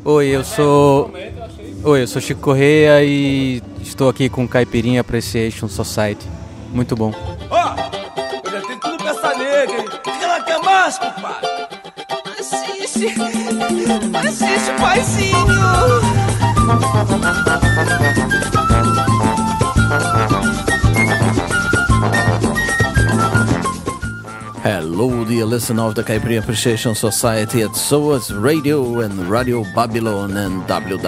Oi, eu sou Chico Correia e estou aqui com Caipirinha Appreciation Society. Muito bom. Ó, eu já tenho tudo pra essa nega, hein? O que ela quer mais, compadre? Assiste, paizinho. Hello, dear listener of the Caipirinha Appreciation Society at SOAS Radio and Radio Babylon and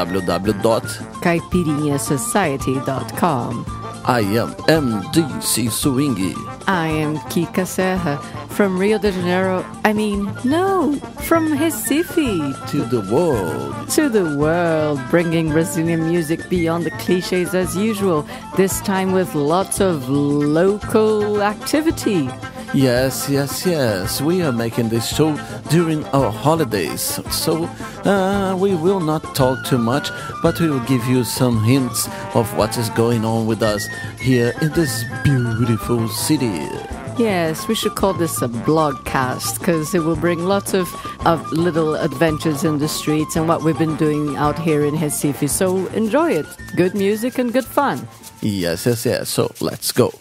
www.caipirinhasociety.com. I am MDC Swingy. I am Kika Serra from Rio de Janeiro. From Recife. To the world. To the world, bringing Brazilian music beyond the cliches as usual, this time with lots of local activity. Yes. We are making this show during our holidays. So we will not talk too much, but we will give you some hints of what is going on with us here in this beautiful city. Yes, we should call this a blogcast because it will bring lots of little adventures in the streets and what we've been doing out here in Recife. So enjoy it. Good music and good fun. Yes. So let's go.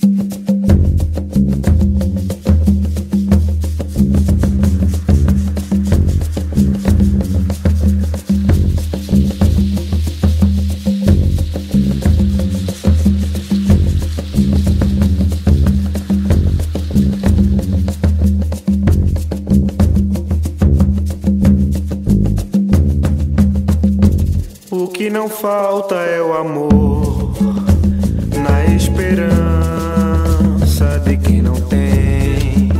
O que não falta é o amor, na esperança de quem não tem.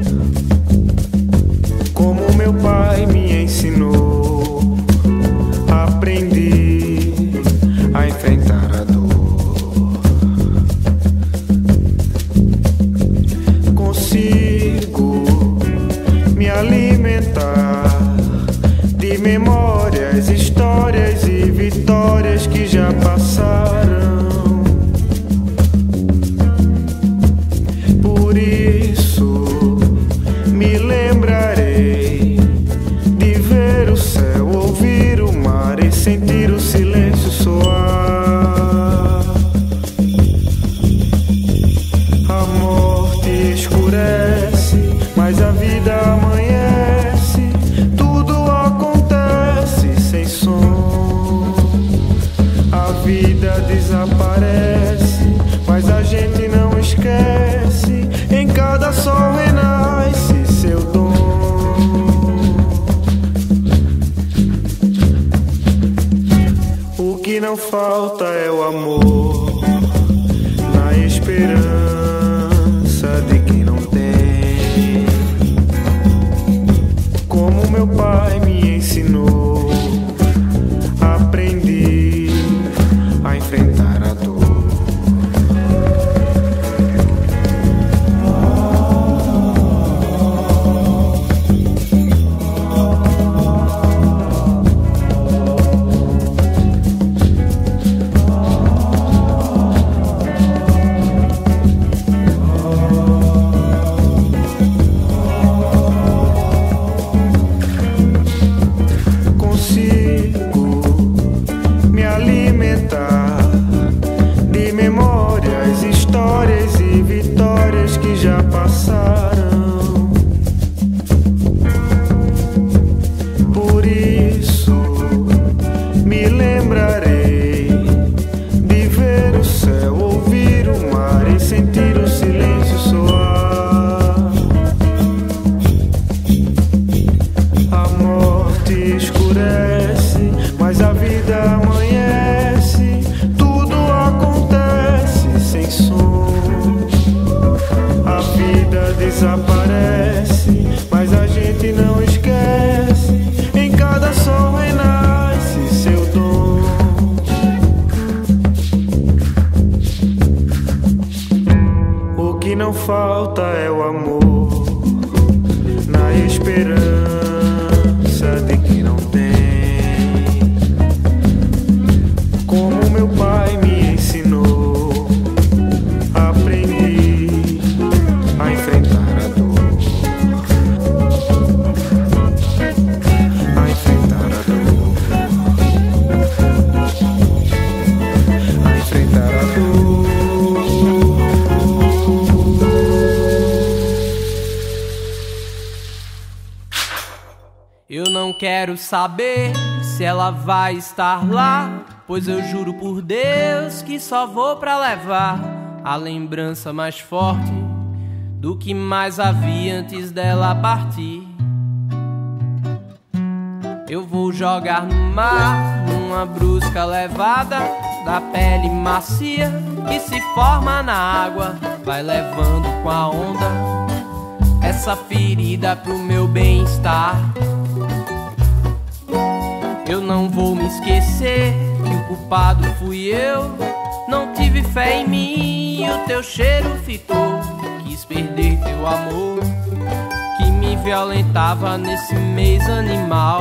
Como meu pai me ensinou, aprendi a enfrentar a dor. Consigo me alimentar de memórias, histórias e vitórias que já passaram. Por isso me lembrarei de ver o céu, ouvir o mar e sentir o silêncio soar. A morte escurece, mas a vida amanhece. Tudo acontece sem som. A vida desaparece, mas a gente não esquece. Em cada sol renasce seu dom. O que não falta é o amor, na esperança de quem não tem. Como meu pai me ensinou, aprendi a enfrentar a dor. Consigo me alimentar de memórias, histórias e vitórias que já passaram. Por isso me lembrarei de ver o céu, ouvir o mar e sentir o silêncio soar. A morte escurece, mas a vida amanhece. Tudo acontece sem som. A vida desaparece, mas a gente não esquece. Em cada sol renasce seu dom. O que não falta é o amor, na esperança de quem não tem. Como meu pai me ensinou, aprendi a enfrentar a dor. A enfrentar a dor. quero saber se ela vai estar lá, pois eu juro por Deus que só vou pra levar a lembrança mais forte do que mais havia antes dela partir. Eu vou jogar no mar, numa brusca levada da pele macia que se forma na água, vai levando com a onda essa ferida pro meu bem-estar. Eu não vou me esquecer que o culpado fui eu, não tive fé em mim e o teu cheiro fitou. Quis perder teu amor que me violentava nesse mês animal.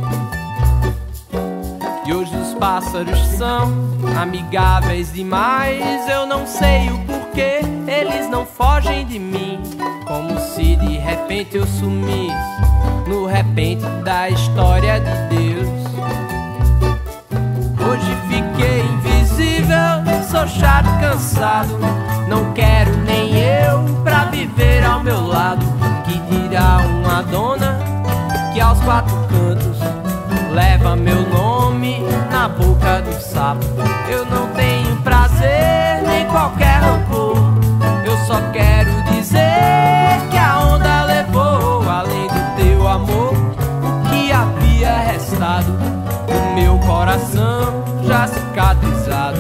E hoje os pássaros são amigáveis demais. Eu não sei o porquê, eles não fogem de mim, como se de repente eu sumisse no repente da história de Deus. Hoje fiquei invisível, sou chato, cansado, não quero nem eu pra viver ao meu lado. Que dirá uma dona que aos quatro cantos leva meu nome na boca do sapo. Eu não tenho prazer nem qualquer rancor, eu só quero dizer que a onda levou, além do teu amor, o que havia restado do meu coração já cicatrizado.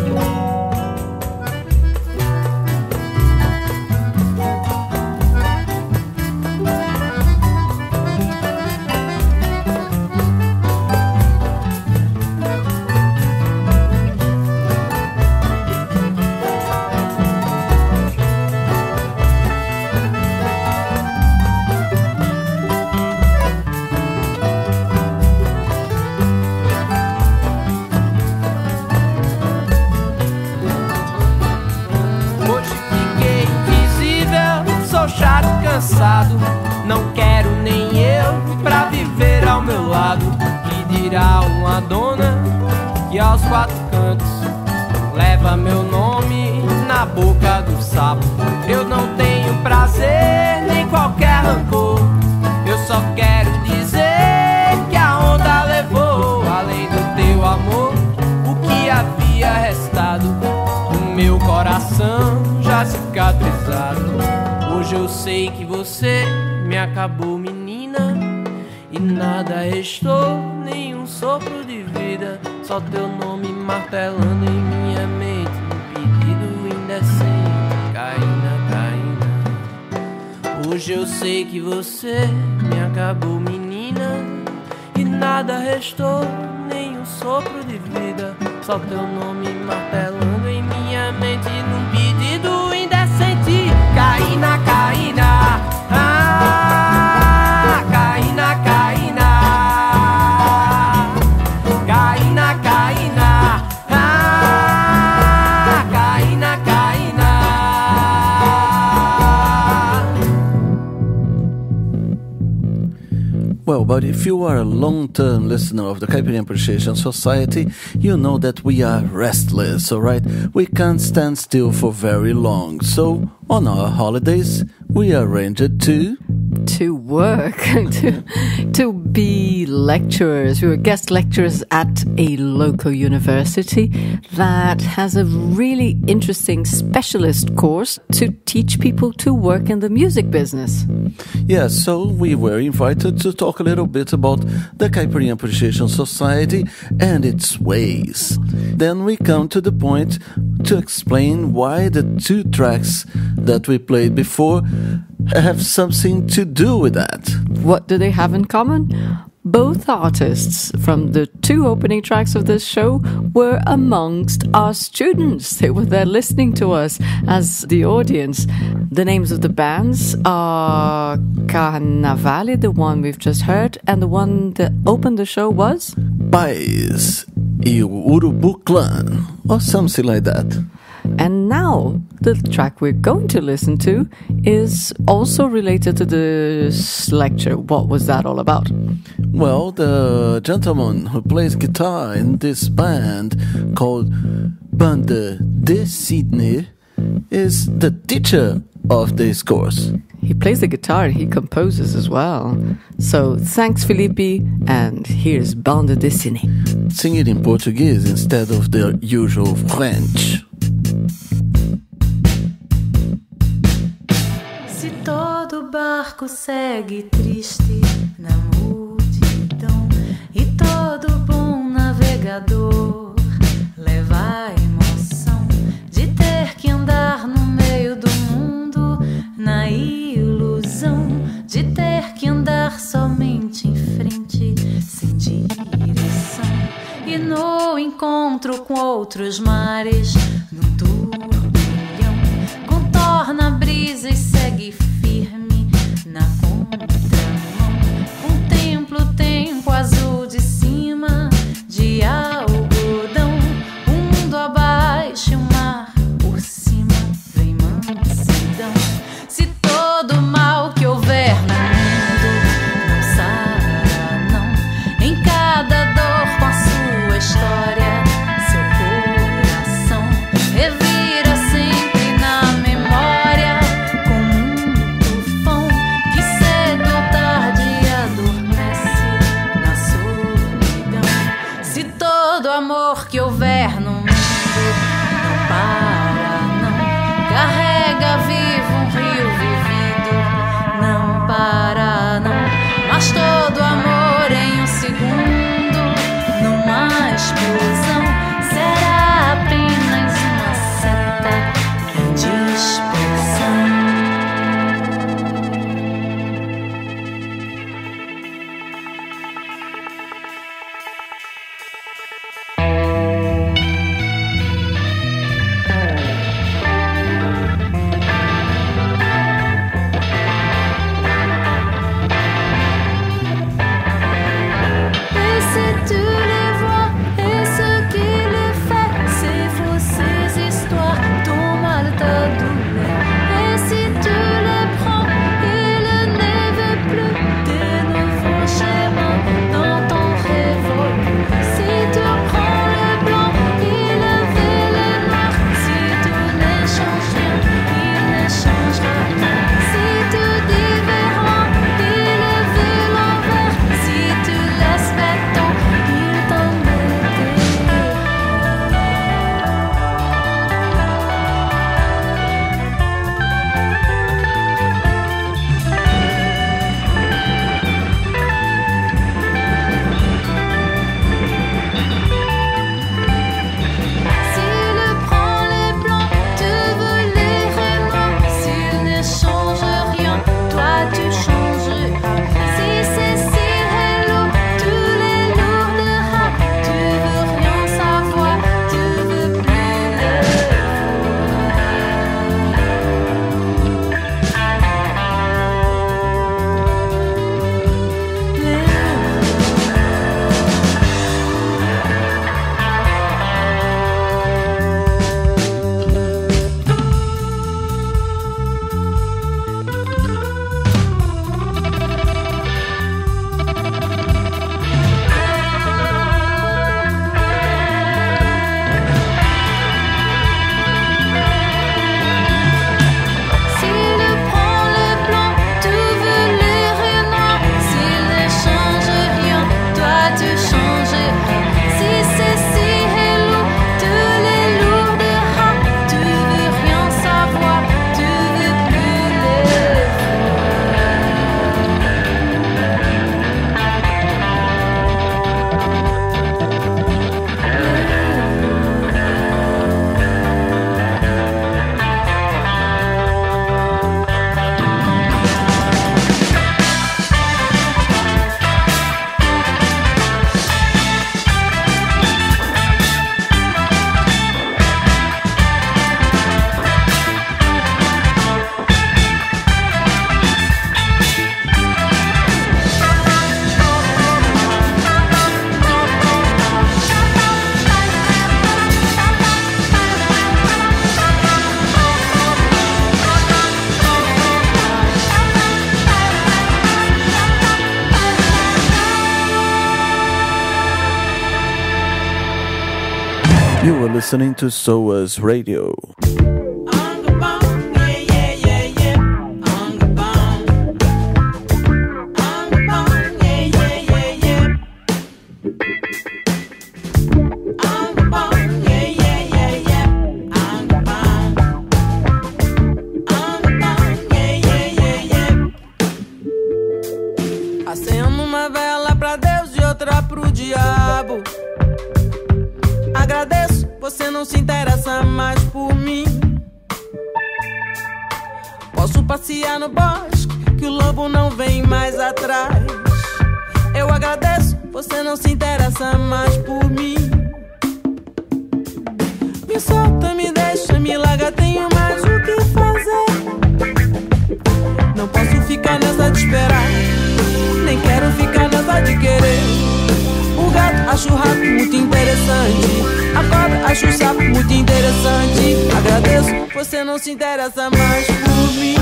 Não quero nem eu pra viver ao meu lado. Que dirá uma dona que aos quatro cantos leva meu nome na boca do sapo. Eu não tenho prazer nem qualquer rancor, eu só quero dizer que a onda levou, além do teu amor, o que havia restado do meu coração já cicatrizado. Hoje eu sei que você me acabou, menina, e nada restou, nenhum sopro de vida, só teu nome martelando em minha mente, um pedido indecente, Caína, Caína. Hoje eu sei que você me acabou, menina, e nada restou, nenhum sopro de vida, só teu nome martelando em minha mente, num pedido indecente, Caína, Caína, ah, Caína, Caína, Caína, Caína, ah, Caína, Caína. Well, but if you are a long-term listener of the Caipirinha Appreciation Society, you know that we are restless, alright? We can't stand still for very long. So, on our holidays, we arranged to work, to be lecturers. We were guest lecturers at a local university that has a really interesting specialist course to teach people to work in the music business. Yeah, so we were invited to talk a little bit about the Caipirinha Appreciation Society and its ways. Then we come to the point to explain why the two tracks that we played before have something to do with that. What do they have in common? Both artists from the two opening tracks of this show were amongst our students. They were there listening to us as the audience. The names of the bands are Carnavale, the one we've just heard, and the one that opened the show was Pais e o Urubu Clan, or something like that. And now, the track we're going to listen to is also related to this lecture. What was that all about? Well, the gentleman who plays guitar in this band called Banda de Sydney is the teacher of the scores. He plays the guitar, he composes as well. So thanks, Felipe, and here's Bande Dessinée. Sing it in Portuguese instead of the usual French. Se todo barco segue triste na multidão e todo bom navegador leva a emoção de ter que andar no meio do mundo na ilusão de ter que andar somente em frente sem direção e no encontro com outros mares num turbilhão contorna a brisa e segue firme na contramão contempla o tempo azul de cima de algodão o mundo abaixo e o mar por cima vem mansidão se todo mal que houver no mundo não sara não em cada dor com a sua história seu coração revira sempre na memória como um tufão que cedo ou tarde adormece na solidão se todo amor que houver no mundo não para não carrega vivo um rio vivido não para não mas todo amor em um segundo numa explosão será apenas uma seta em dispersão. Et si tu les vois, et ce qui les fait, ces fausses histoires, ton mal, ta douleur. Et si tu les prends, ils ne veulent plus de nouveaux schémas dans ton révolu. Si tu prends les blancs, ils veulent les noirs. Si tu n'échanges rien, il ne changera rien. Si tu dis verlan, il veut l'envers. Si tu laisses béton, il t'embêtera. S'il prend les blancs, tu veux les noirs. S'il ne change rien, toi tu changeras. Si Cécile est lourd, tous les lourderas. Tu veux rien savoir, tu veux plus le S'il prend les blancs, tu veux les noirs. S'il ne change rien, toi tu changeras. Si Cécile est lourd, tous les lourderas. Tu veux rien savoir, tu veux plus les You are listening to SOAS Radio. yeah, yeah, yeah, yeah. Acendo uma vela pra Deus e outra pro diabo. Agradeço, você não se interessa mais por mim. Posso passear no bosque, que o lobo não vem mais atrás. Eu agradeço, você não se interessa mais por mim. Me solta, me deixa, me larga, tenho mais o que fazer. Não posso ficar nessa de esperar, nem quero ficar nessa de querer. O gato acho o rato muito interessante, a cobra acho o sapo muito interessante. Agradeço, você não se interessa mais por mim.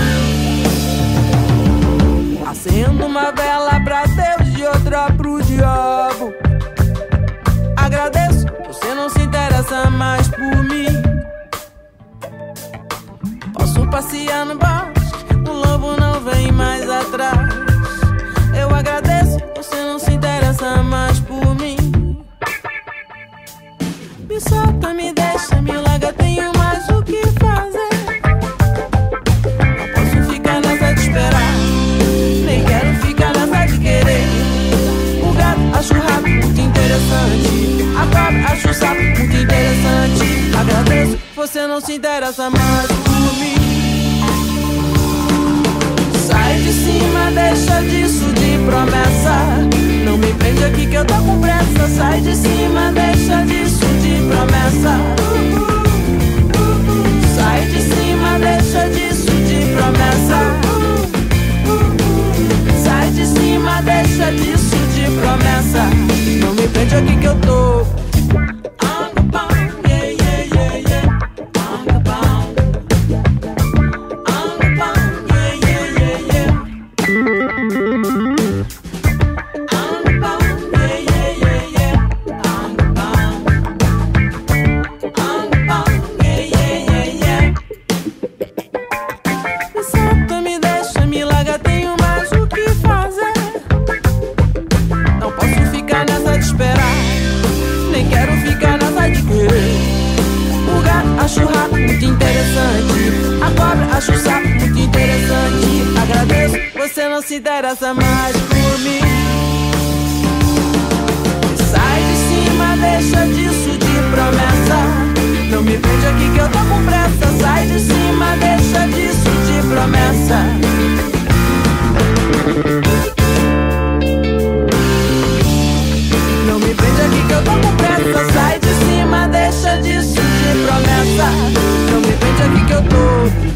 Acendo uma vela pra Deus e outra pro diabo. Agradeço, você não se interessa mais por mim. Posso passear no bosque, o lobo não vem mais atrás. Eu agradeço, você não se interessa mais por mim. Me solta, me deixa, me larga, tenho mais o que fazer. Não posso ficar nessa de esperar, nem quero ficar nessa de querer. O gato acho o rato muito interessante, a cobra acho o sapo muito interessante. Agradeço, você não se interessa mais por mim. Sai de cima, deixa disso de promessa. Não me prende aqui que eu tô com pressa. Sai de cima, deixa disso de promessa. Sai de cima, deixa disso de promessa. Sai de cima, deixa disso de promessa. Não me prende aqui que eu tô. Acho o rato muito interessante, a cobra acho o sapo muito interessante. Agradeço, você não se interessa mais por mim. Sai de cima, deixa disso de promessa. Não me prende aqui que eu tô com pressa. Sai de cima, deixa disso de promessa. Não me prende aqui que eu tô com pressa. Sai de cima, deixa disso de promessa. Não me prende aqui que eu tô.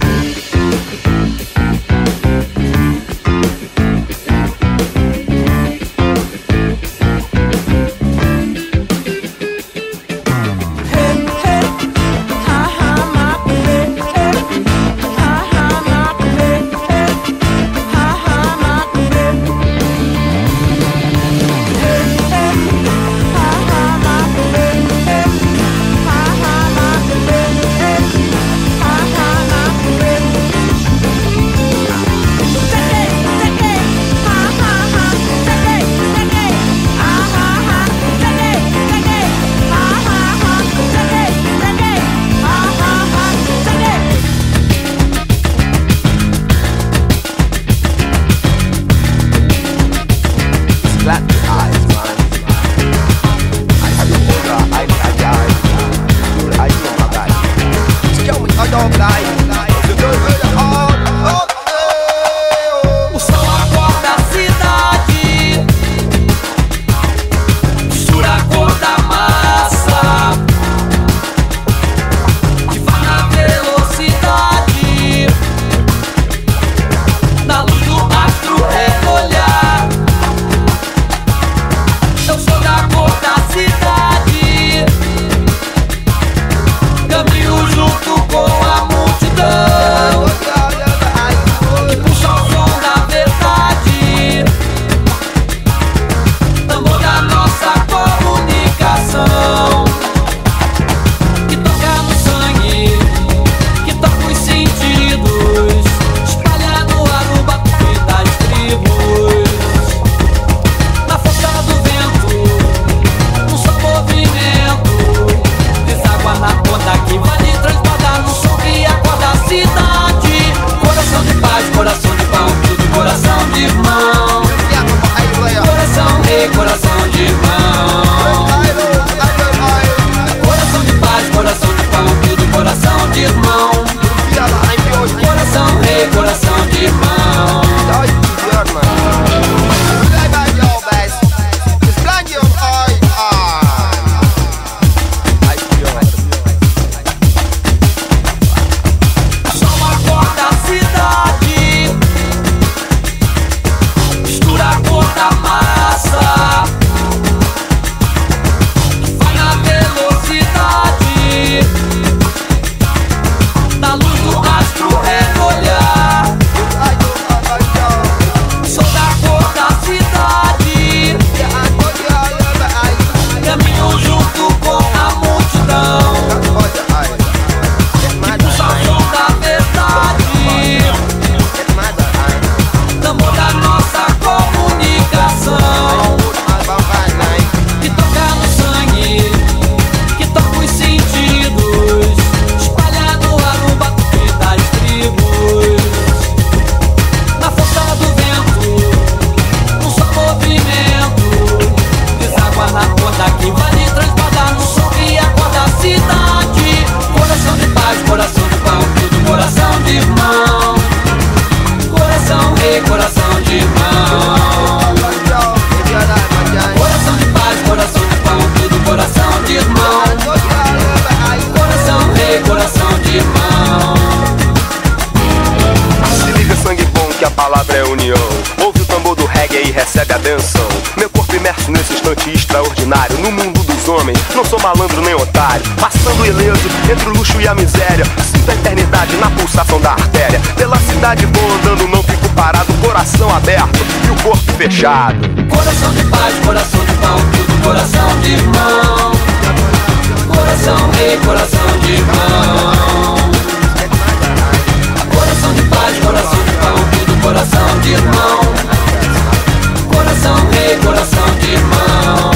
recebe a benção. Meu corpo imerso nesse instante extraordinário. No mundo dos homens, não sou malandro nem otário. Passando ileso entre o luxo e a miséria. Sinto a eternidade na pulsação da artéria. Pela cidade vou andando, não fico parado. Coração aberto e o corpo fechado. Coração de paz, coração de pão, tudo coração de irmão. Coração rei, coração de irmão. Coração de paz, coração de pão, tudo coração de irmão. Coração rei, coração de irmão.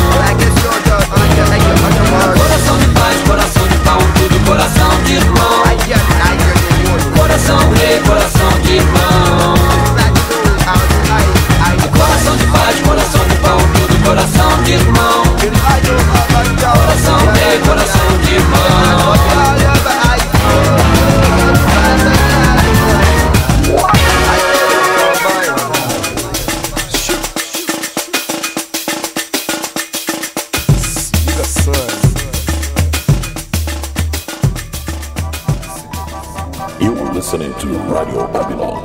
Coração de paz, coração de pão, tudo coração de irmão. Coração rei, coração de irmão. Coração de paz, coração de pão, tudo coração de irmão. Coração rei, coração de irmão. You're listening to Radio Babylon.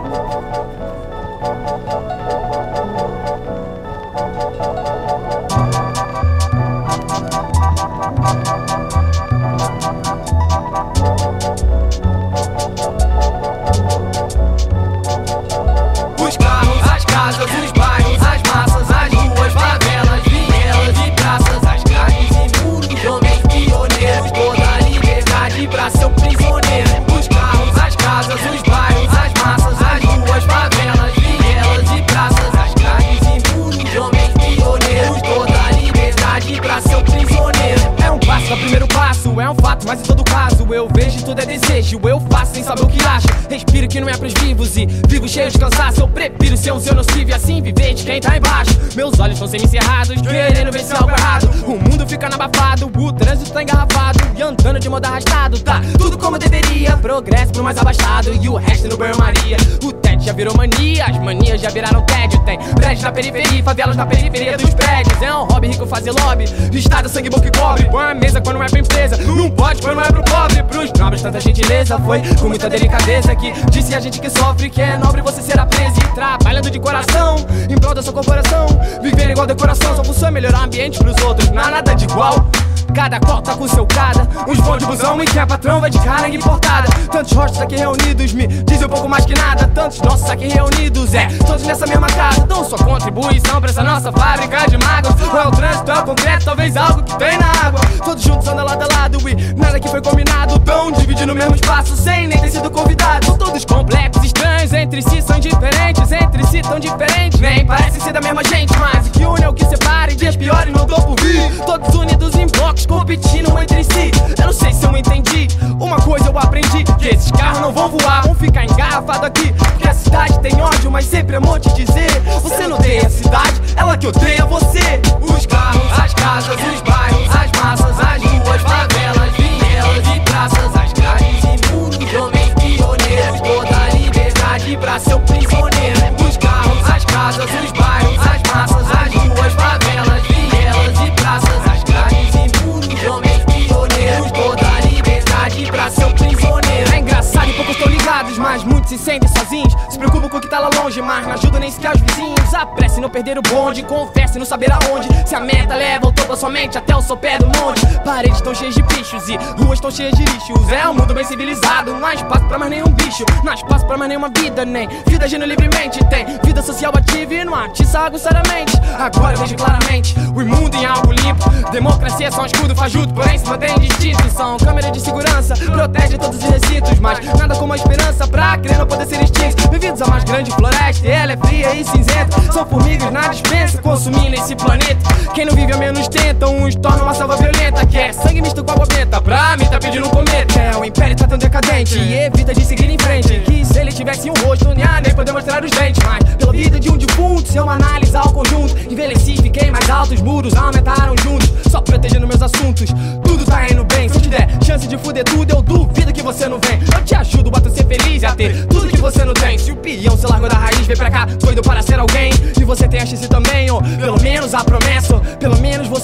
Os carros, as casas, os bairros, as massas, as ruas, favelas, vielas e praças, as carnes e muros, homens pioneiros, toda a liberdade pra ser um prisioneiro. Os carros, as casas, os bairros, as massas, as ruas, favelas, vielas e praças, as carnes e muros, homens pioneiros, toda a liberdade pra ser um prisioneiro. É um passo, é o primeiro passo, é um fato, mas em todo caso eu vejo tudo é desejo, eu faço sem saber o que acho. Respiro que não é pros vivos e vivo cheio de cansaço. Eu prefiro ser um seu nocivo e assim viver de quem tá embaixo. Meus olhos estão semi-cerrados, querendo ver se é algo errado. O mundo fica abafado, o trânsito tá engarrafado e andando de modo arrastado. Tá tudo como deveria, progresso pro mais abastado e o resto no banho-maria. O tédio já virou mania, as manias já viraram tédio. Tem prédios na periferia, favelas na periferia dos prédios. É um hobby rico fazer lobby, estado sangue bom que cobre. Põe a mesa quando é pra empresa, não pode quando é pro pobre. Pros nobres tanta gentileza, foi com muita delicadeza que disse a gente que sofre, que é nobre você será preso. E trabalhando de coração, em prol da sua corporação. Viver igual decoração, só função é melhorar o ambiente pros outros, não há nada de igual. Cada qual tá com seu cada, uns vão de busão e quem é patrão vai de carga importada. Tantos rostos aqui reunidos me dizem um pouco mais que nada. Tantos nossos aqui reunidos, todos nessa mesma casa. Dão sua contribuição pra essa nossa fábrica de mágoas. Ou é o trânsito, é o concreto, talvez algo que tem na água. Todos juntos andam lado a lado e nada que foi combinado. Tão dividindo o mesmo espaço sem nem ter sido convidados. São todos complexos, estranhos, entre si são diferentes. Entre si tão diferentes, nem parecem ser da mesma gente. Mas o que une é o que separa e dias piores não dou por vir. Todos unidos em blocos, competindo entre si. Eu não sei se eu entendi, uma coisa eu aprendi, que esses carros não vão voar, vão ficar engarrafados aqui. Porque a cidade tem ódio, mas sempre amor te dizer. Você não odeia a cidade, ela que odeia você. Os carros, as casas, os bairros, as massas, as ruas, favelas, vielas e praças, as grades e muros, homens pioneiros, toda a liberdade pra ser um prisioneiro. Os carros, as casas, os bairros, as massas, as ruas, favelas, vielas e praças, as grades e muros, homens pioneiros, toda a liberdade pra ser um prisioneiro. É engraçado e poucos estão ligados, mas muitos se sentem sozinhos. Se preocupam com o que tá lá longe, mas não ajuda nem sequer os vizinhos. Apresse não perder o bonde, confesse não saber aonde. Se a meta leva o topo somente até o sopé do monte. Paredes estão cheias de bichos e ruas estão cheias de lixos. É um mundo bem civilizado, não há espaço pra mais nenhum bicho. Não há espaço pra mais nenhuma vida, nem vida agindo livremente. Tem vida social ativa e não atiça aguçadamente. Agora eu vejo claramente o imundo em algo limpo. Democracia é só um escudo fajuto, porém se mantém distinto. São câmeras de segurança, protege todos os recintos, mas nada como a esperança pra crer não poder ser extinto. Bem-vindos à mais grande floresta, e ela é fria e cinzenta. São formigas na dispensa, consumindo esse planeta. Quem não vive ao menos tenta, uns tornam uma selva violenta. Quer sangue misto com água benta, pra mim tá pedindo um cometa. É, o império tá tão decadente e evita de seguir em frente. Que se ele tivesse um rosto, nem poder mostrar os dentes. Mas pela vida de um defunto, se eu analisar o conjunto, envelheci, fiquei mais alto, os muros aumentaram juntos. Só protegendo meus assuntos, tudo tá indo bem. Se eu te der chance de fuder tudo, eu duvido que você não vem. Eu te ajudo, bota ser feliz e a ter tudo que você não tem. Se o peão se largou da raiz, vem pra cá, doido para ser alguém. E você tem a chance também, ou pelo menos a promessa, ou pelo menos você pensa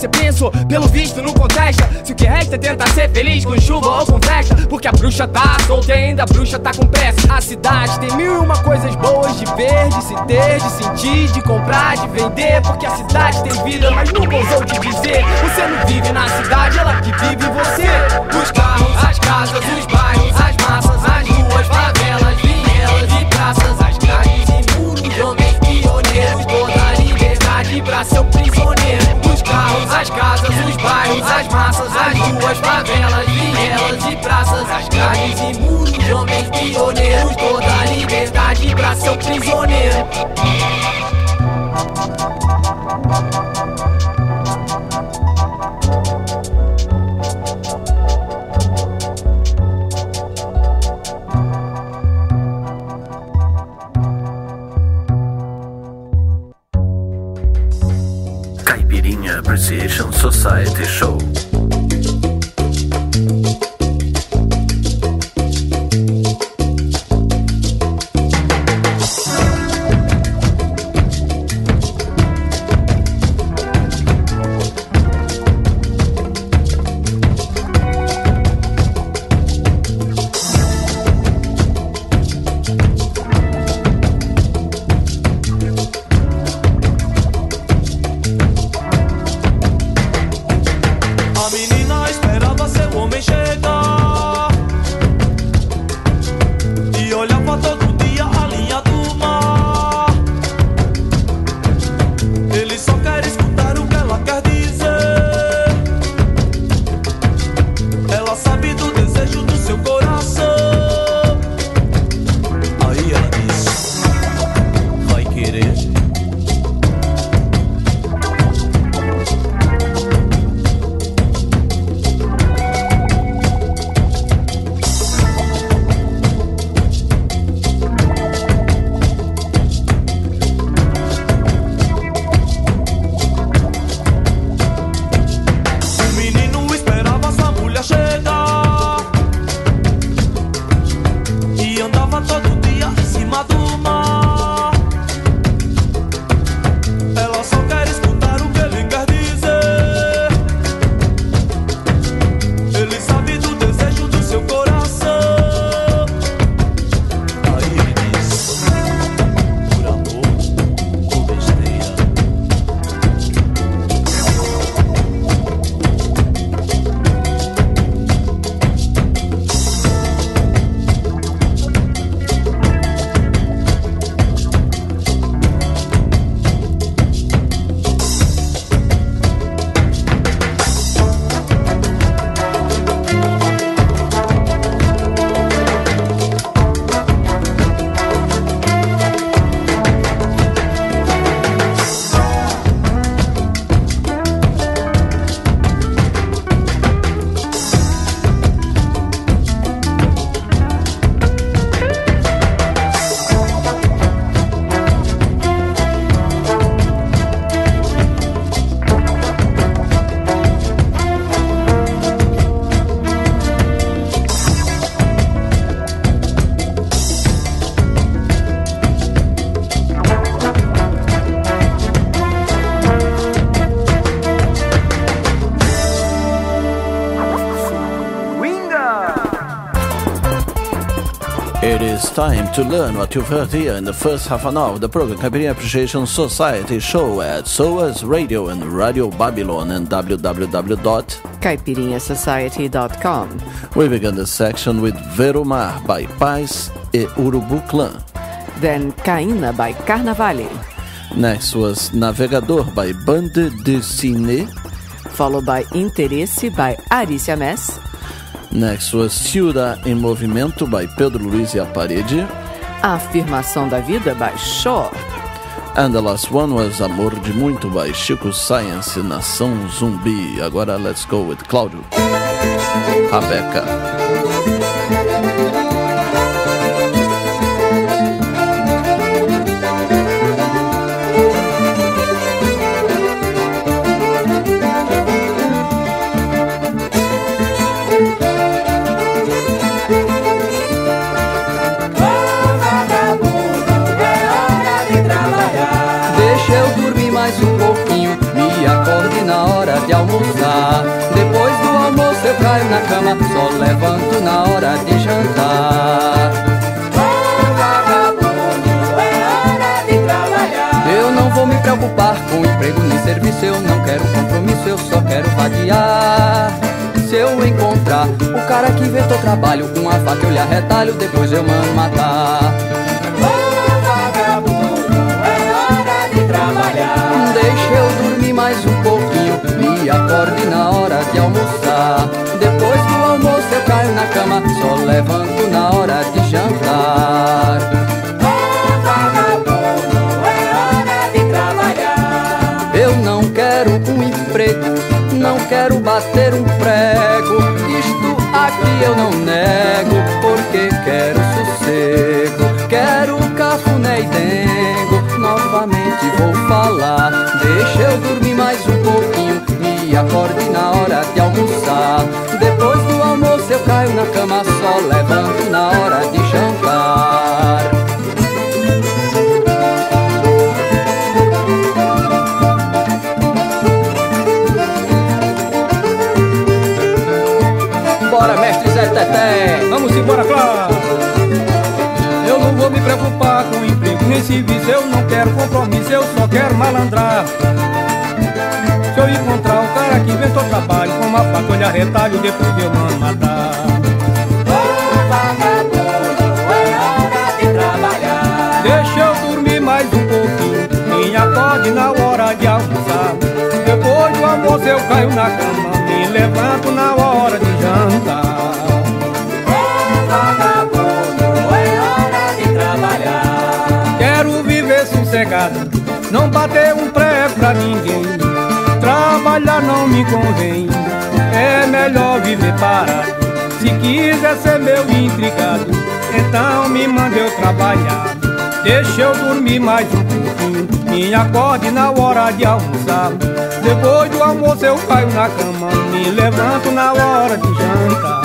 moço, pelo visto não contesta. Se o que resta é tentar ser feliz com chuva ou com festa, porque a bruxa tá solta e ainda a bruxa tá com pressa. A cidade tem mil e uma coisas boas de ver, de se ter, de sentir, de comprar, de vender. Porque a cidade tem vida, mas nunca ousou te dizer. Você não vive na cidade, ela que vive em você. Os carros, as casas, os bairros, as massas, as ruas, favelas, vielas e praças, as grades e muros, homens pioneiros, toda a liberdade pra ser um prisioneiro. Os carros, as casas, os bairros, as massas, as ruas, favelas, vielas e praças, as grades e muros, homens pioneiros, toda a liberdade pra ser um prisioneiro. Caipirinha Appreciation Society Show. It is time to learn what you've heard here in the first half an hour of the program Caipirinha Appreciation Society show at SOAS Radio and Radio Babylon and www.caipirinhasociety.com. We began the section with Veromar by Paz e Urubu Clan. Then Caína by Carnavale. Next was Navegador by Bande de Cine. Followed by Interesse by Arícia Mess. Next was Ciudad em Movimento by Pedro Luiz e a Parede. A Afirmação da Vida by Shaw. And the last one was Amor de Muito by Chico Science, Nação Zumbi. Agora let's go with Cláudio Rabeca. Deixa eu dormir mais um pouquinho, me acorde na hora de almoçar. eu caio na cama, só levanto na hora de jantar. Eu não vou me preocupar com emprego nem serviço, eu não quero compromisso, eu só quero vadiar. Se eu encontrar o cara que inventou trabalho, com a faca eu lhe arretalho, depois eu mando matar. Deixa eu dormir mais um pouquinho, me acorde na hora de almoçar. Depois do almoço eu caio na cama, só levanto na hora de jantar. Eu não quero um emprego, não quero bater um prego. Isto aqui eu não nego, porque quero sossego. Quero cafuné e dengo, novamente vou falar. Deixa eu dormir mais um pouquinho, me acorde na hora de almoçar. Depois do almoço eu caio na cama, só levanto na hora de jantar. Bora, mestre Zé Teté, vamos embora, Cláudio. Eu não vou me preocupar com emprego nem serviço, eu não quero compromisso, eu só quero malandrar. Se eu encontrar um cara que inventou trabalho, com uma faca eu lhe arretalho, depois eu mando matar. Deixa eu dormir mais um pouquinho, me acorde na hora de almoçar. Depois do almoço eu caio na cama, me levanto na hora de jantar. Quero viver sossegado, não bater um prego pra ninguém. Trabalhar não me convém, é melhor viver parado. Se quiser ser meu intrigado, então me mande eu trabalhar. Deixa eu dormir mais um pouquinho, me acorde na hora de almoçar. Depois do almoço eu caio na cama, me levanto na hora de jantar.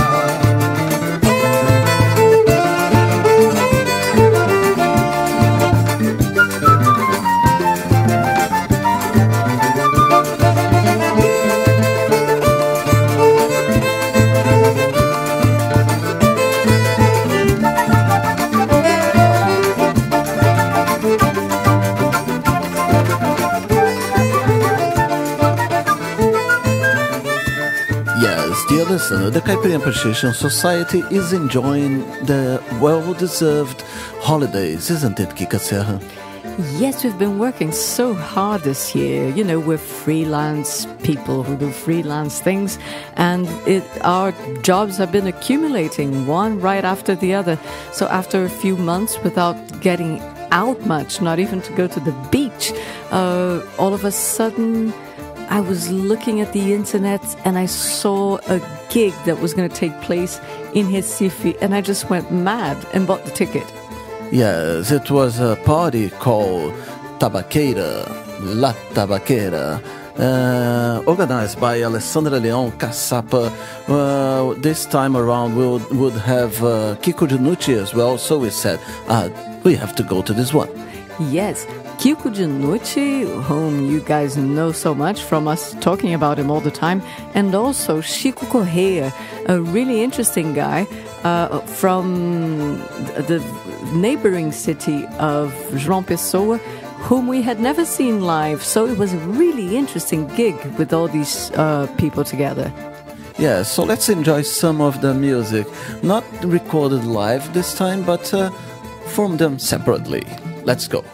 Dear listener, the Caipirinha Appreciation Society is enjoying the well-deserved holidays, isn't it, Kika Serra? Yes, we've been working so hard this year. You know, we're freelance people who do freelance things, and our jobs have been accumulating one right after the other. So after a few months without getting out much, not even to go to the beach, all of a sudden I was looking at the internet and I saw a gig that was going to take place in Recife, and I just went mad and bought the ticket. Yes, it was a party called Tabaqueira, La Tabaqueira, organized by Alessandra Leão Caçapa. This time around we would have Kiko Dinucci as well, so we said, we have to go to this one. Yes, Kiko Dinucci, whom you guys know so much from us talking about him all the time, and also Chico Correa, a really interesting guy from the neighboring city of João Pessoa, whom we had never seen live. So it was a really interesting gig with all these people together. Yeah, so let's enjoy some of the music, not recorded live this time, but from them separately. Let's go.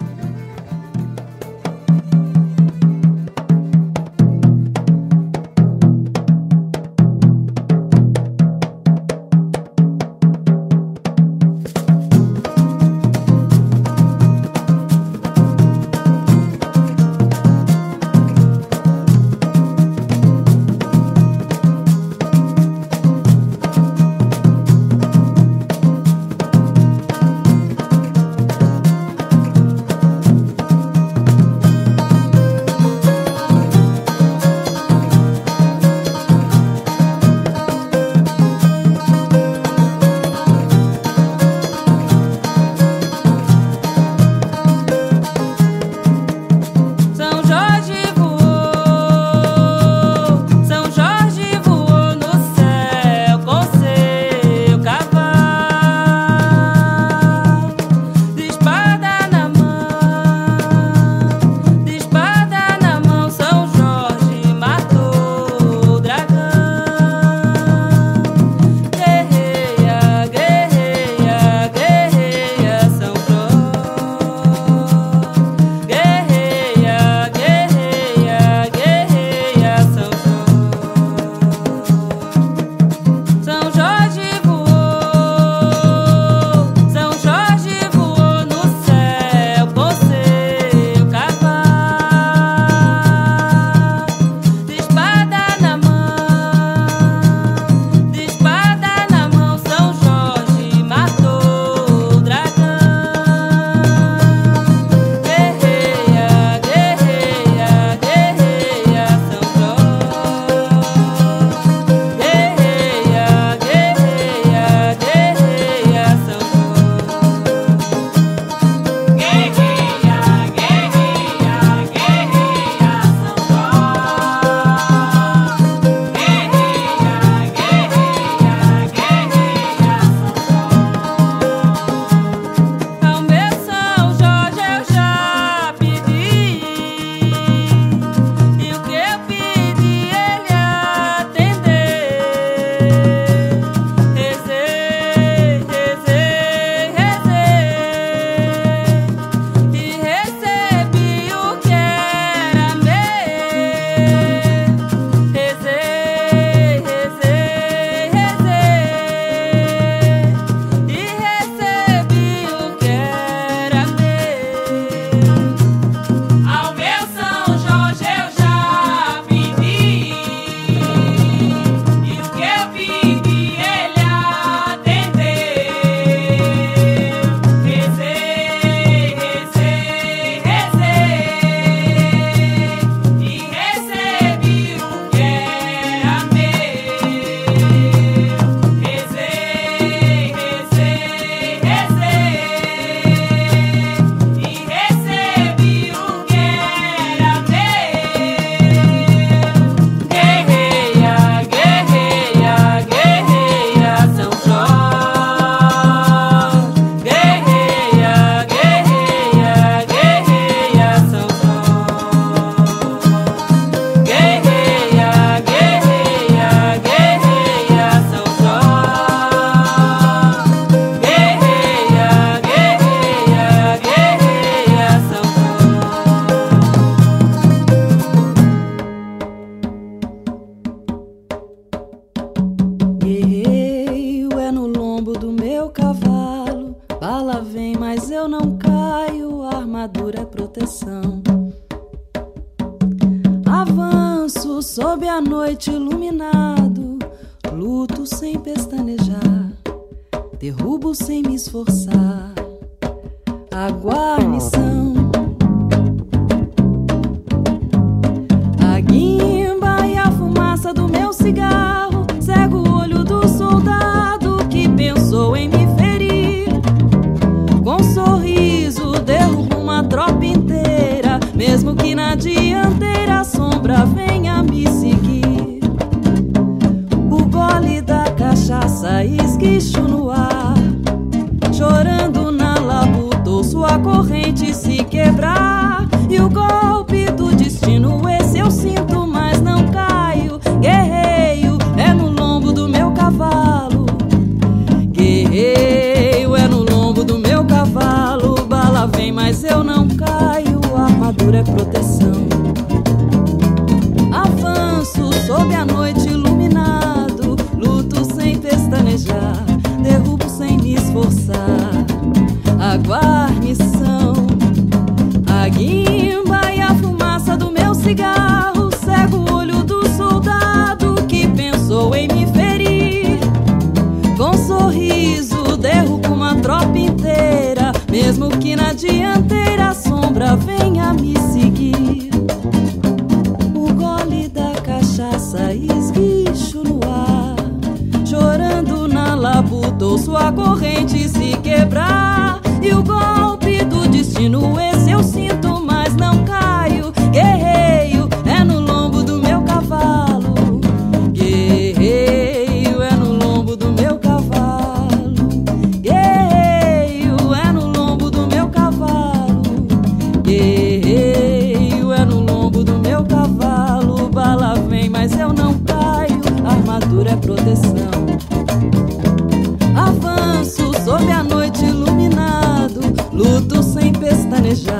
Bala vem, mas eu não caio, a armadura é proteção. Avanço sob a noite iluminado, luto sem pestanejar, derrubo sem me esforçar. A guarnição, a guimba e a fumaça do meu cigarro cega o olho do soldado que pensou em me ferir. Com um sorriso derrubo uma tropa inteira, mesmo que na dianteira a sombra venha me seguir. O gole da cachaça esguicho no ar, chorando na labuta, sua corrente se quebrar. E o golpe do destino, esse eu sinto, mas não caio. Guerreio é no lombo do meu cavalo, guerreio é no lombo do meu cavalo. Bala vem, mas eu não caio, a armadura é proteção. Avanço sob a noite iluminado, luto sem pestanejar, derrubo sem me esforçar. A guarnição, a guimba e a fumaça do meu cigarro cega o olho do soldado que pensou em me ferir. Com um sorriso derrubo uma tropa inteira, mesmo que na dianteira a sombra venha me seguir. O gole da cachaça esguicho no ar, chorando na labuta, sua corrente se quebrar. E o golpe do destino, esse eu sinto, mas não caio. Guerreio é no lombo do meu cavalo, guerreio é no lombo do meu cavalo, guerreio é no lombo do meu cavalo, guerreio é no lombo do meu cavalo. Bala vem, mas eu não caio, a armadura é proteção. Avanço sob a noite iluminado, luto sem pestanejar,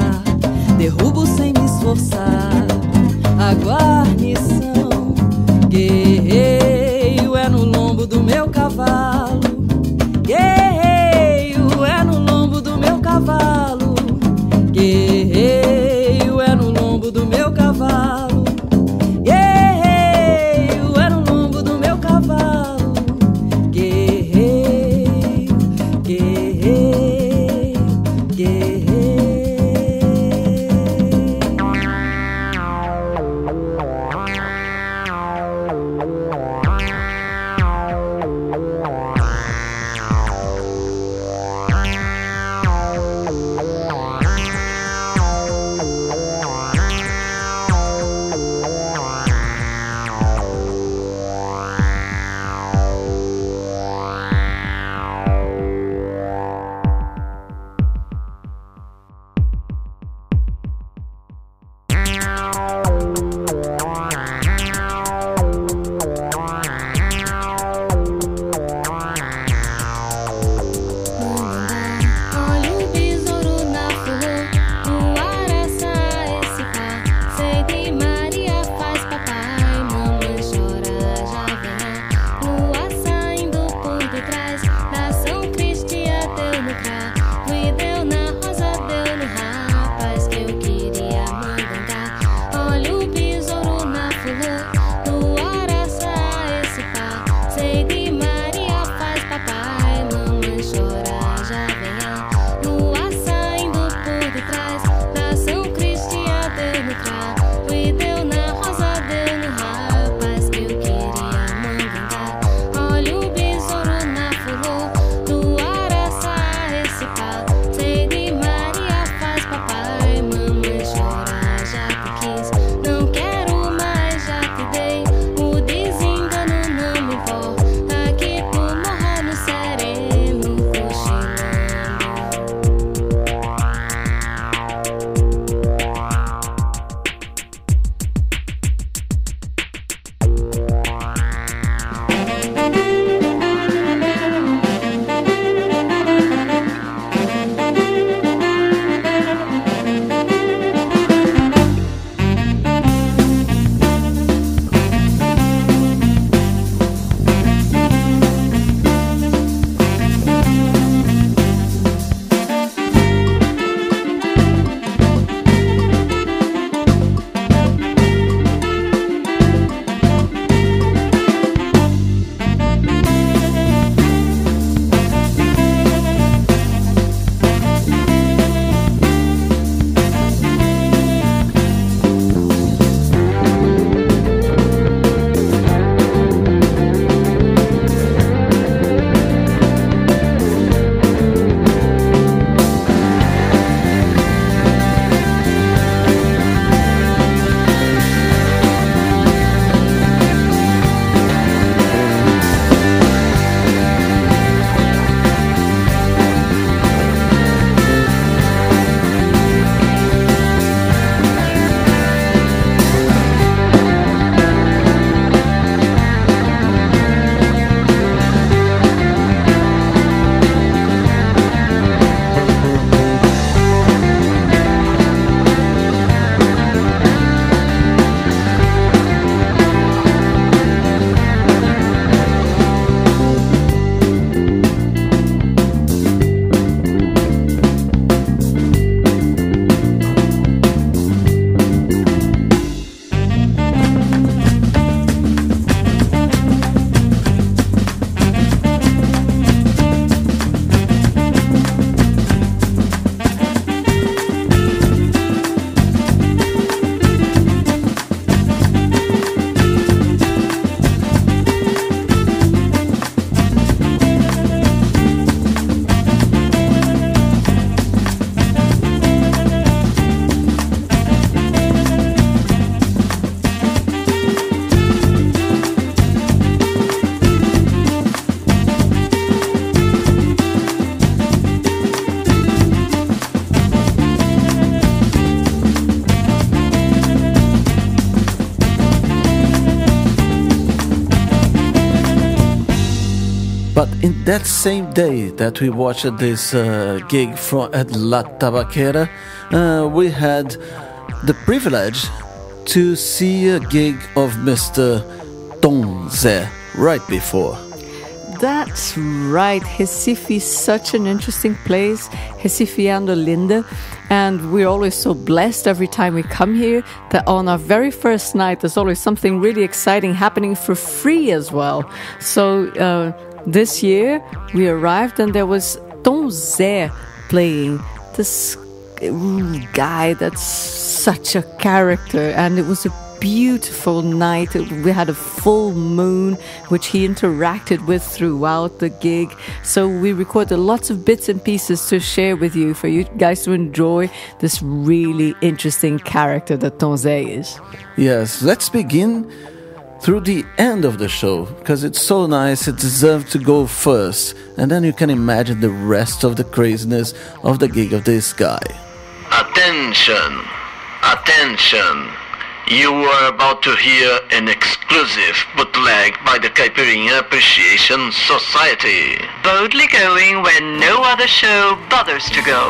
But in that same day that we watched this gig at La Tabaquera, we had the privilege to see a gig of Mr. Tom Zé right before. That's right. Recife is such an interesting place. Recife anda linda. And we're always so blessed every time we come here that on our very first night, there's always something really exciting happening for free as well. So this year we arrived and there was Tom Zé playing, this guy that's such a character, and it was a beautiful night. We had a full moon, which he interacted with throughout the gig. So we recorded lots of bits and pieces to share with you, for you guys to enjoy this really interesting character that Tom Zé is. Yes, let's begin through the end of the show, because it's so nice, it deserves to go first. And then you can imagine the rest of the craziness of the gig of this guy. Attention! Attention! You are about to hear an exclusive bootleg by the Caipirinha Appreciation Society. Boldly going where no other show bothers to go.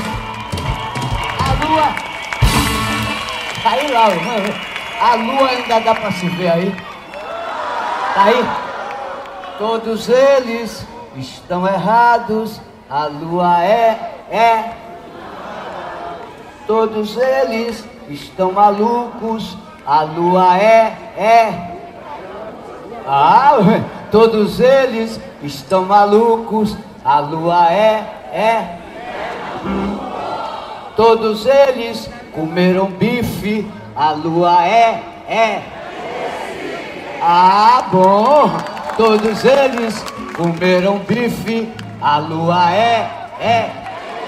A lua! Tá aí, Laura? A lua ainda dá pra se ver aí? Tá aí? Todos eles estão errados. A lua é. Todos eles estão malucos, a lua é. Ah, todos eles estão malucos, a lua é. Todos eles comeram bife, a lua é. Ah, bom, todos eles comeram bife, a lua é.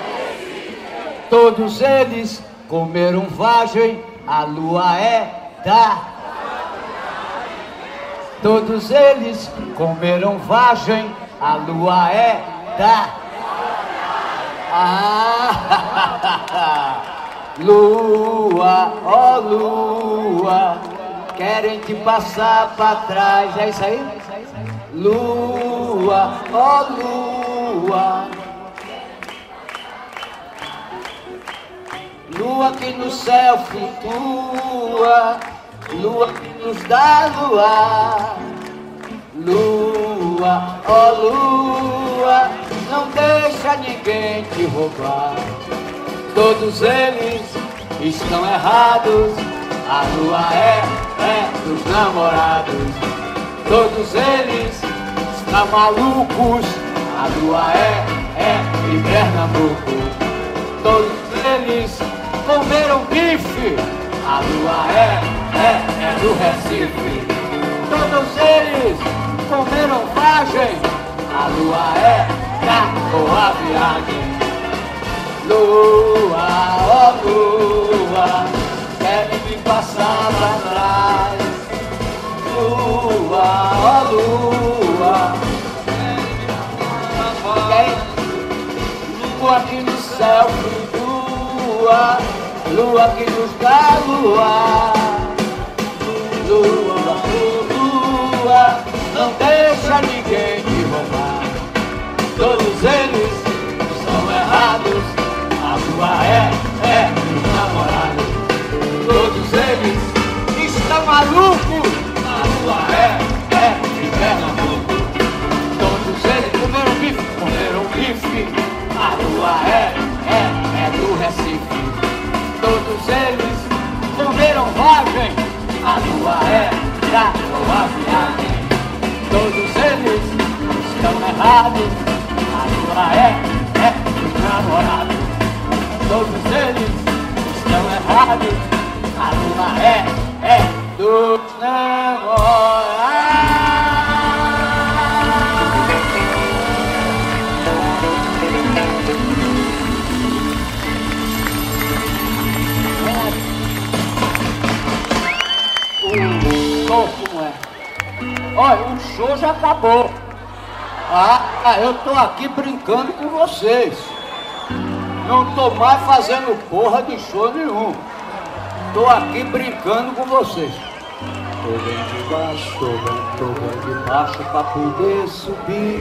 Todos eles comeram vagem, a lua é da. Todos eles comeram vagem, a lua é da. Ah, lua, ó lua, querem te passar pra trás, é isso aí? Lua, ó lua. Lua que no céu flutua, lua que nos dá luar. Lua, ó lua, não deixa ninguém te roubar. Todos eles estão errados, a lua é dos namorados. Todos eles estão malucos, a lua é de Pernambuco. Todos eles comeram bife, a lua é do Recife. Todos eles comeram vagem, a lua é da boa viagem. Lua, ó lua, querem me passar pra trás. Lua, ó lua, lua que no céu flutua, lua que nos dá luar. Lua, lua, não deixa ninguém te roubar. Todos eles estão errados, a lua é dos namorados. Todos eles estão malucos, a lua é de Pernambuco. Todos eles comeram bife, a lua é do Recife. Todos eles comeram vagem, a lua é da boa viagem. Todos eles estão errados, a lua é dos namorados. Todos eles estão errados, a lua é dos namorados. Como é? Olha, o show já acabou. Eu tô aqui brincando com vocês. Não tô mais fazendo porra de show nenhum. Tô aqui brincando com vocês. tô bem de baixo, tô bem de baixo pra poder subir.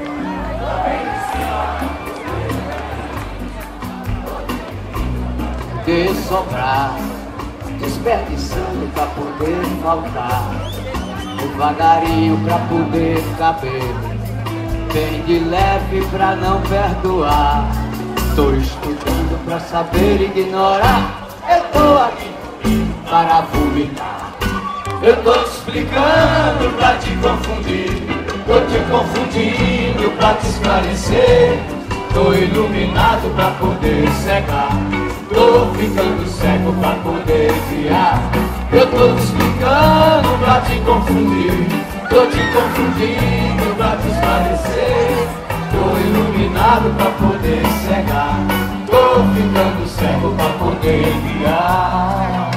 De sobrar, desperdiçando pra poder faltar, devagarinho pra poder caber, bem de leve pra não perdoar. Tô estudando pra saber ignorar. Eu tô aqui para vomitar. Eu tô te explicando pra te confundir. Tô te confundindo pra te esclarecer. Tô iluminado pra poder cegar. Tô ficando cego pra poder guiar. Eu tô te explicando pra te confundir. Tô te confundindo pra te esclarecer. Tô iluminado pra poder cegar. Tô ficando cego pra poder guiar.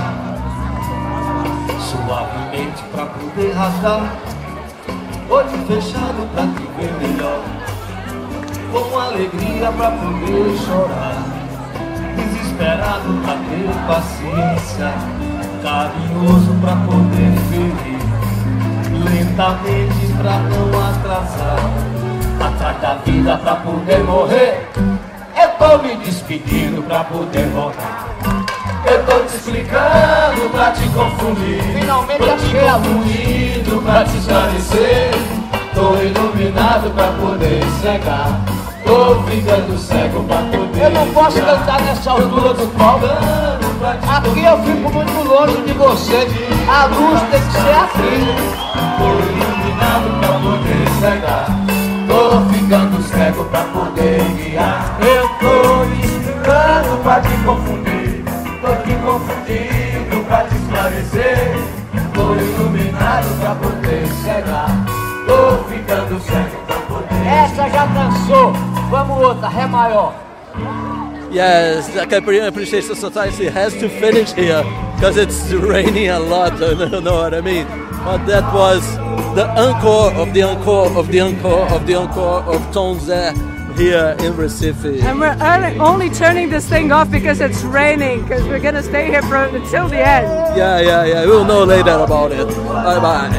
Suavemente pra poder rasgar. Olho fechado pra te ver melhor. Com alegria pra poder chorar. Desesperado pra ter paciência. Carinhoso pra poder ferir. Lentamente pra não atrasar. Atrás da vida pra poder morrer. Eu tô me despedindo pra poder voltar. Eu tô te explicando pra te confundir. Finalmente tô te confundindo pra te esclarecer. Tô iluminado pra poder cegar. Tô ficando cego pra poder. Eu não posso cantar nessa altura do palco. Aqui eu fico muito longe de você. A luz tem que ser aqui. Tô iluminado pra poder cegar. Tô ficando cego pra poder guiar. Eu tô te explicando pra te confundir. Tô te confundindo pra te esclarecer. Tô iluminado pra poder cegar. Tô ficando cego pra poder. Essa já cansou. Vamos outra, Ré maior. Yes, the Caipirinha Appreciation Society has to finish here because it's raining a lot, you know what I mean? But that was the encore of the encore of the encore of the encore of Tom Zé here in Recife. And we're only turning this thing off because it's raining, because we're going to stay here until the end. Yeah, we'll know later about it. Bye-bye.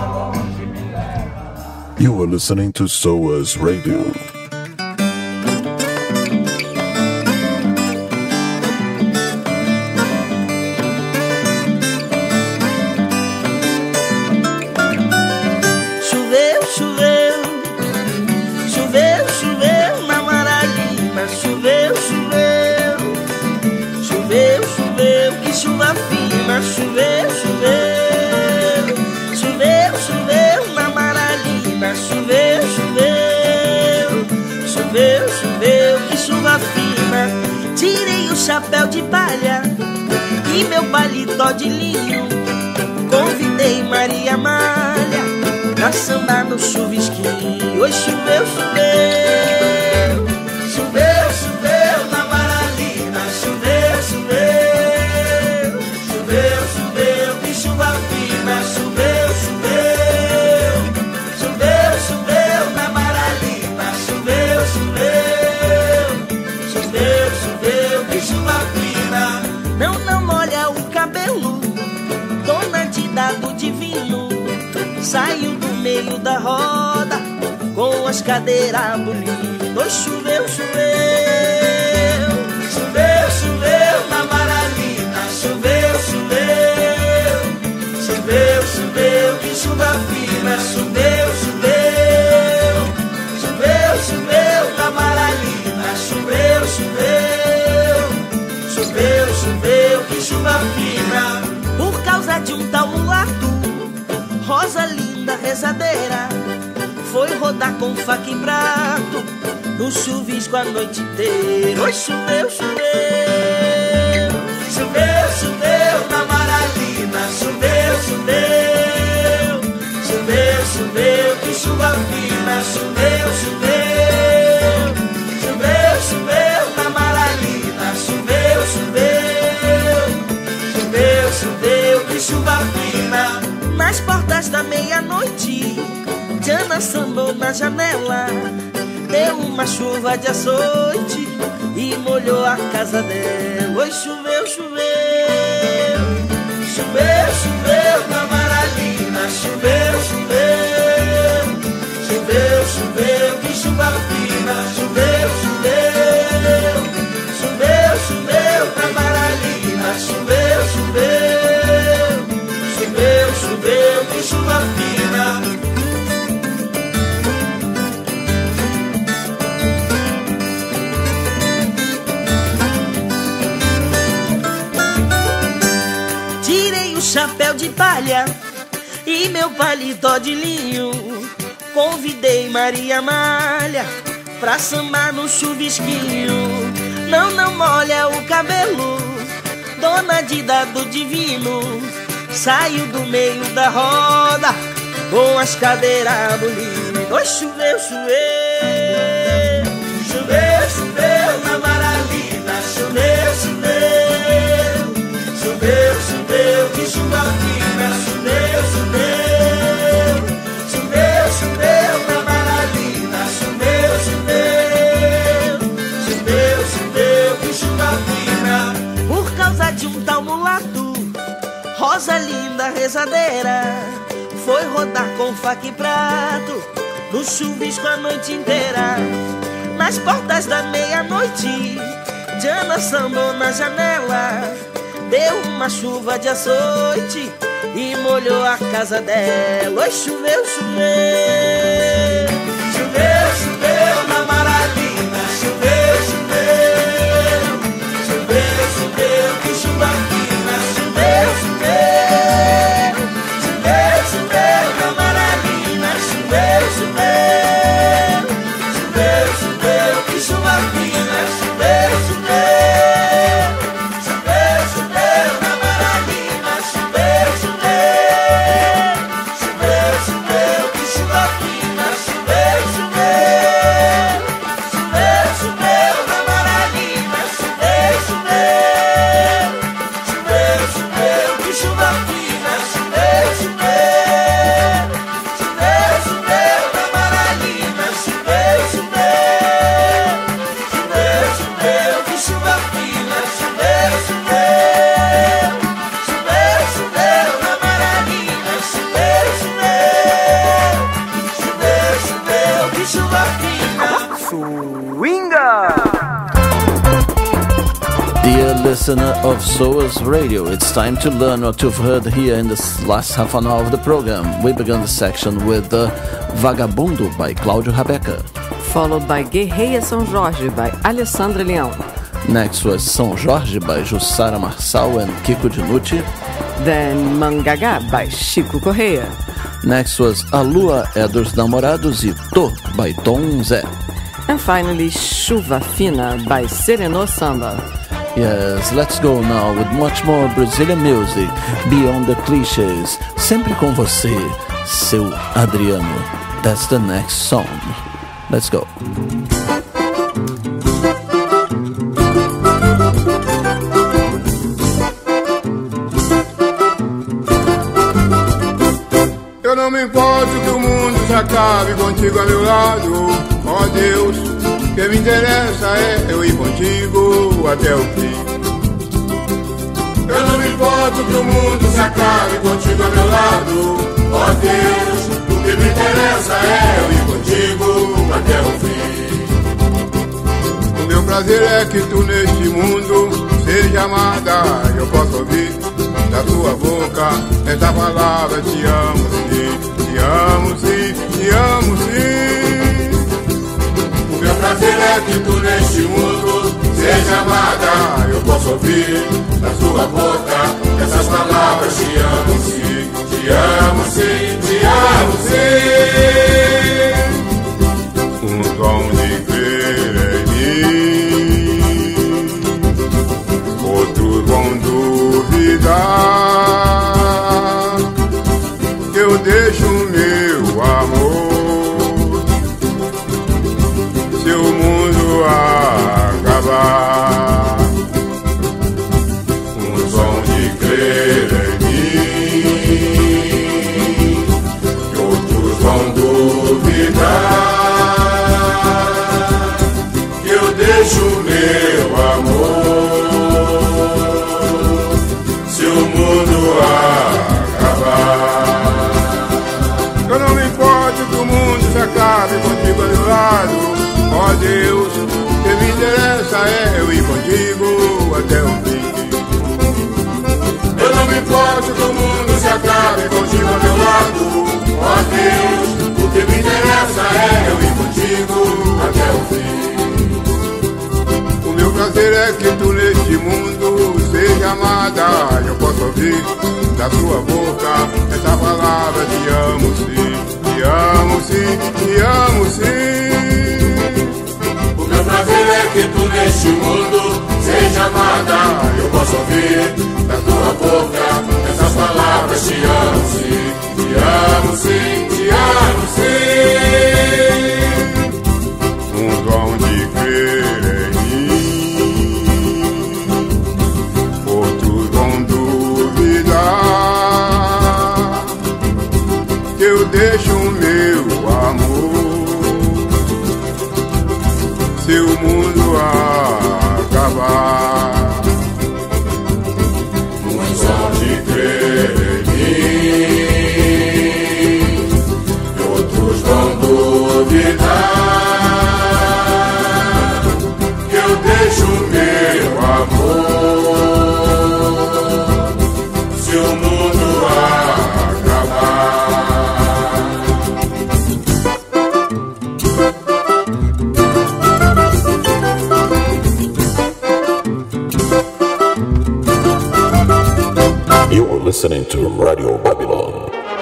You are listening to SOAS Radio. Choveu na Maralina, choveu, que chuva fina. Tirei o chapéu de palha e meu paletó de linho. Convidei Maria Malha pra sambar no chuvisquinho. Oi, choveu, na Maralina, choveu, que chuva fina, choveu, na Maralina, choveu, que chuva fina. Não molha o cabelo, dona de dado divino, saiu do meio da roda com as cadeiras bonitas. Oi, choveu, na Maralina, choveu, que chuva fina, choveu, na Maralina, choveu, que chuva fina. Por causa de um tal mulato, Rosa linda rezadeira foi rodar com faca e prato no chuvisco a noite inteira. Oi, choveu, na Maralina, choveu, que chuva fina, choveu, na Maralina, choveu, que chuva fina. Nas portas da meia-noite, Diana sambou na janela, deu uma chuva de açoite e molhou a casa dela. Oi, choveu, na Maralina, choveu, choveu. Choveu, choveu, que chuva fina. Choveu, choveu. Choveu, choveu pra Maralina. Choveu, choveu. Choveu, choveu, que chuva fina. Tirei o chapéu de palha e meu paletó de linho. Convidei Maria Malha pra sambar no chuvisquinho. Não, não molha o cabelo, dona Dida do Divino. Saiu do meio da roda com as cadeiras bolidas. Oi, choveu, choveu. Choveu, choveu na Maralina. Choveu, choveu. Choveu, choveu, que chuva fina. Choveu, choveu. Choveu, choveu na Maralina. Choveu, choveu. Choveu, choveu, que chuva fina. Por causa de um tal mulato, Rosa linda rezadeira foi rodar com faca e prato no chuvisco a noite inteira. Nas portas da meia-noite, Diana sambou na janela. Deu uma chuva de açoite e molhou a casa dela. Oi, choveu, choveu. Choveu, choveu na Maralina. Choveu, choveu. Choveu, choveu, que chuva fina. Choveu, choveu. Choveu, choveu na Maralina. Choveu, choveu. Choveu, choveu, que chuva fina. Choveu, choveu. Listener of SOAS Radio, it's time to learn what you've heard here in this last half an hour of the program. We began the section with Vagabundo by Cláudio Rabeca, followed by Guerreia São Jorge by Alessandra Leão. Next was São Jorge by Jussara Marçal and Kiko Dinucci. Then Mangagá by Chico Correia. Next was A Lua é dos Namorados e Tô by Tom Zé. And finally Chuva Fina by Serenô Samba. Yes, let's go now with much more Brazilian music, beyond the clichés. Sempre com você, seu Adriano. That's the next song. Let's go. Eu não me importo que o mundo se acabe contigo a meu lado. Ó Deus, o que me interessa é eu ir contigo até o fim. Eu não me importo que o mundo se acabe contigo a meu lado. Ó Deus, o que me interessa é eu ir contigo até o fim. O meu prazer é que tu neste mundo seja amada. Eu posso ouvir da tua boca essa palavra: te amo sim, te amo sim, te amo sim. O meu prazer é que tu neste mundo seja amada. Eu posso ouvir da tua boca essas palavras: te amo sim, te amo sim, te amo sim. Um tom de crer em mim, outros vão duvidar. Eu deixo meu amor se o mundo acabar. Um som posso ouvir da sua boca essa palavra te amo sim, te amo sim, te amo sim. O meu prazer é que tu neste mundo seja amada. Eu posso ouvir da tua boca essas palavras te amo sim, te amo sim, te amo sim. Um dom de crer em mim, outros vão duvidar que eu deixo o meu amor se o mundo acabar. Um dom de crer em mim, outros vão duvidar que eu deixo o meu amor se o mundo acabar. You are listening to Radio Babylon.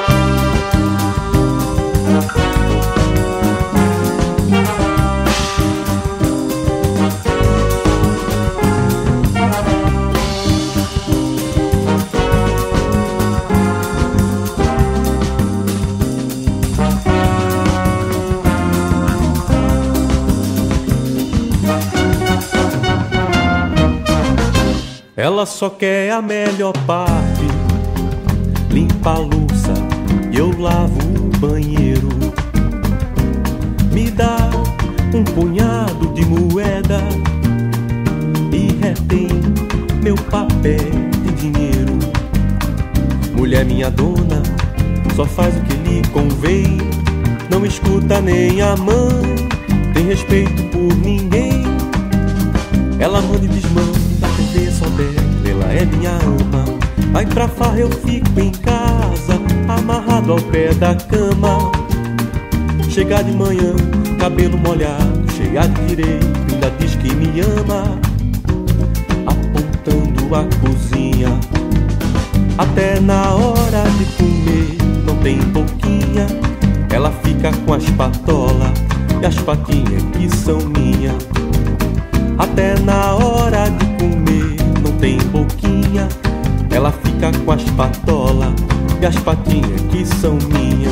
Ela só quer a melhor parte, limpa a louça e eu lavo o banheiro. Me dá um punhado de moeda e retém meu papel de dinheiro. Mulher minha dona, só faz o que lhe convém, não escuta nem a mãe, tem respeito por ninguém. Ela manda e desmanda, só dela, ela é minha ama. Vai pra farra, eu fico em casa, amarrado ao pé da cama. Chega de manhã, cabelo molhado, cheia de direito, ainda diz que me ama. Apontando a cozinha, até na hora de comer não tem boquinha. Ela fica com as patolas e as patinhas que são minha. Até na hora de comer não tem boquinha. Ela fica com as patolas e as patinhas que são minhas.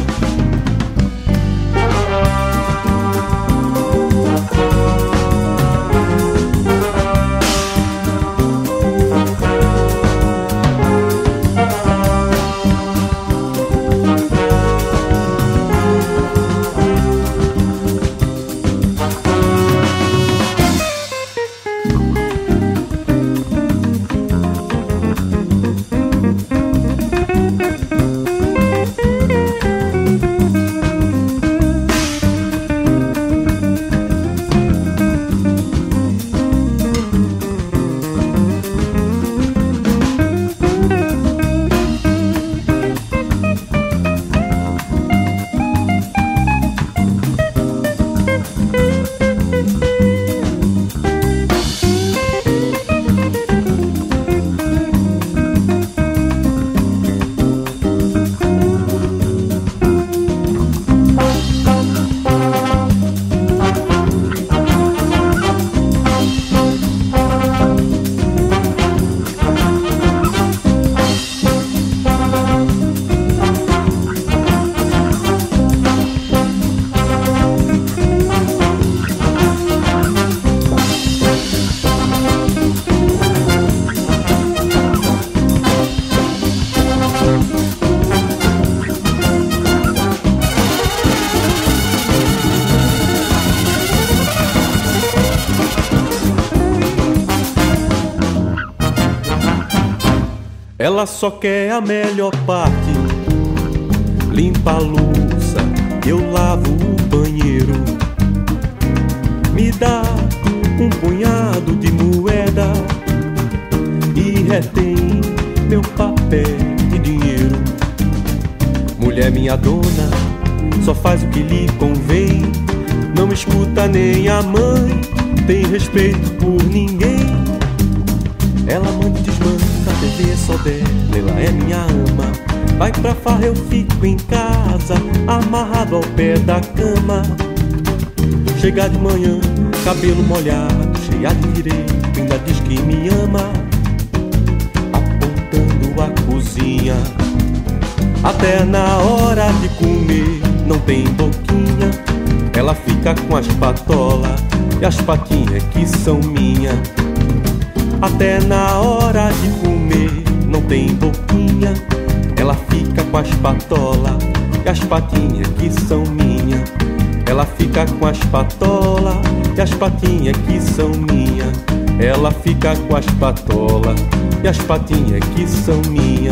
Ela só quer a melhor parte, limpa a louça, eu lavo o banheiro. Me dá um punhado de moeda e retém meu papel de dinheiro. Mulher minha dona, só faz o que lhe convém, não escuta nem a mãe, tem respeito por ninguém. Ela manda e desmanda, TV é só dela, ela é minha ama. Vai pra farra, eu fico em casa, amarrado ao pé da cama. Chega de manhã, cabelo molhado, cheia de direito, ainda diz que me ama. Apontando a cozinha, até na hora de comer não tem boquinha. Ela fica com as patolas e as patinhas que são minha. Até na hora de comer não tem boquinha. Ela fica com as patolas e as patinhas que são minha. Ela fica com as patolas e as patinhas que são minha. Ela fica com as patolas e as patinhas que são minha.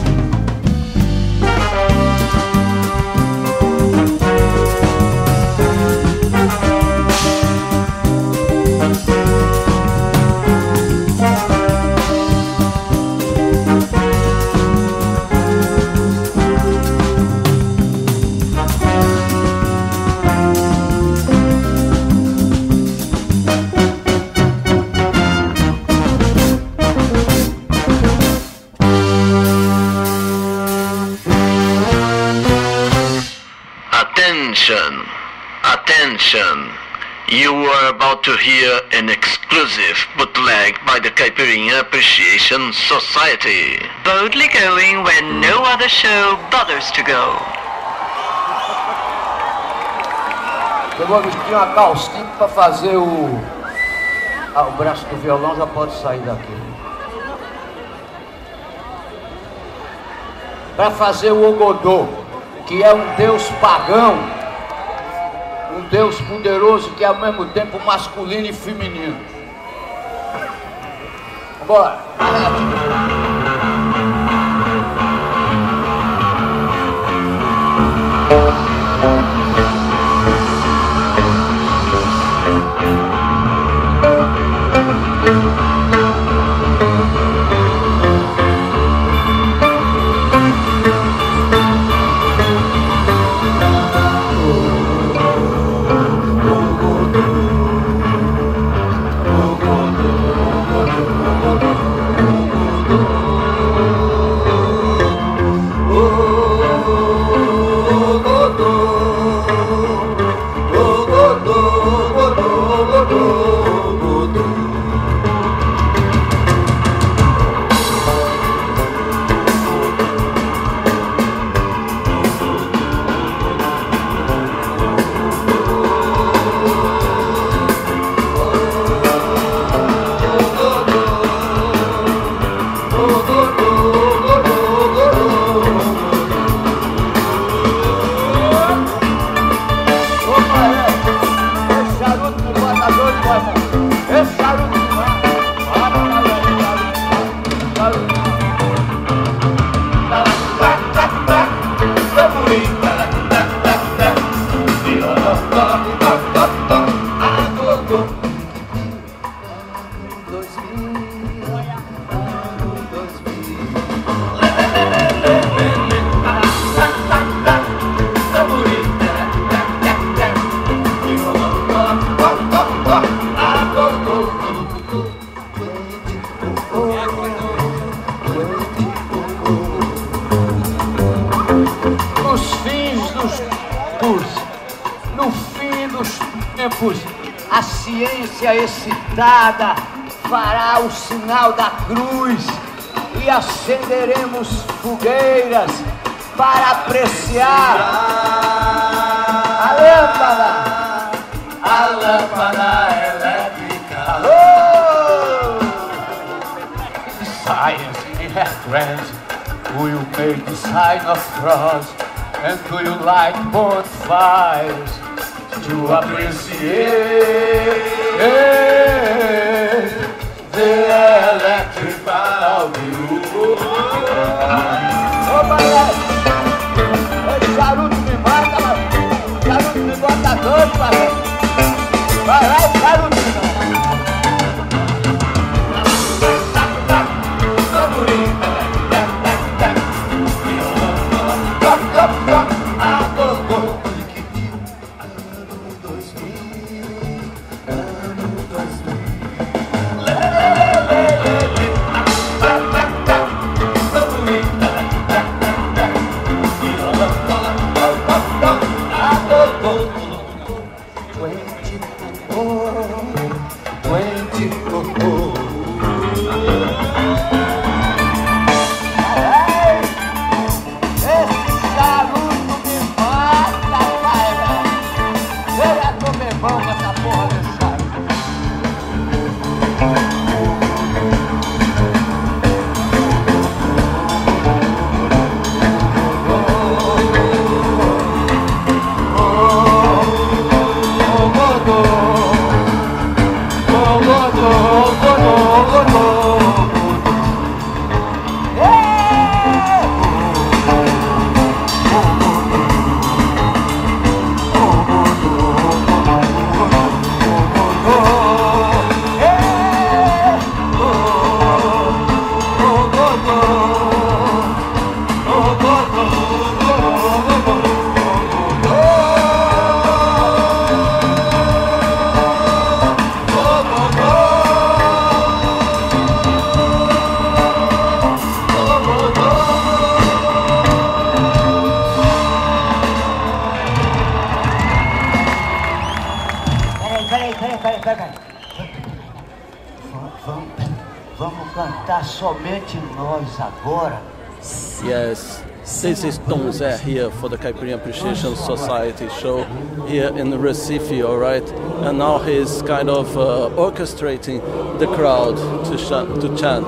Attention! You are about to hear an exclusive bootleg by the Caipirinha Appreciation Society. Boldly going where no other show bothers to go. Eu vou vestir uma calcinha para fazer o braço do violão, já pode sair daqui. Para fazer o Ogodô, que é um deus pagão, um deus poderoso que é ao mesmo tempo masculino e feminino. Bora! A ciência excitada fará o sinal da cruz e acenderemos fogueiras para apreciar a lâmpada elétrica. Oh! Science in her trance will make the sign of cross and will light bonfires to appreciate the electric value. Opa, esse charuto me mata, mas charuto me bota doido, pai. Vai lá, o charuto me mata. Somente nós agora. Yes, this is Tom Zé here for the Caipirinha Appreciation Society show here in Recife, all right? And now he's kind of orchestrating the crowd to chant.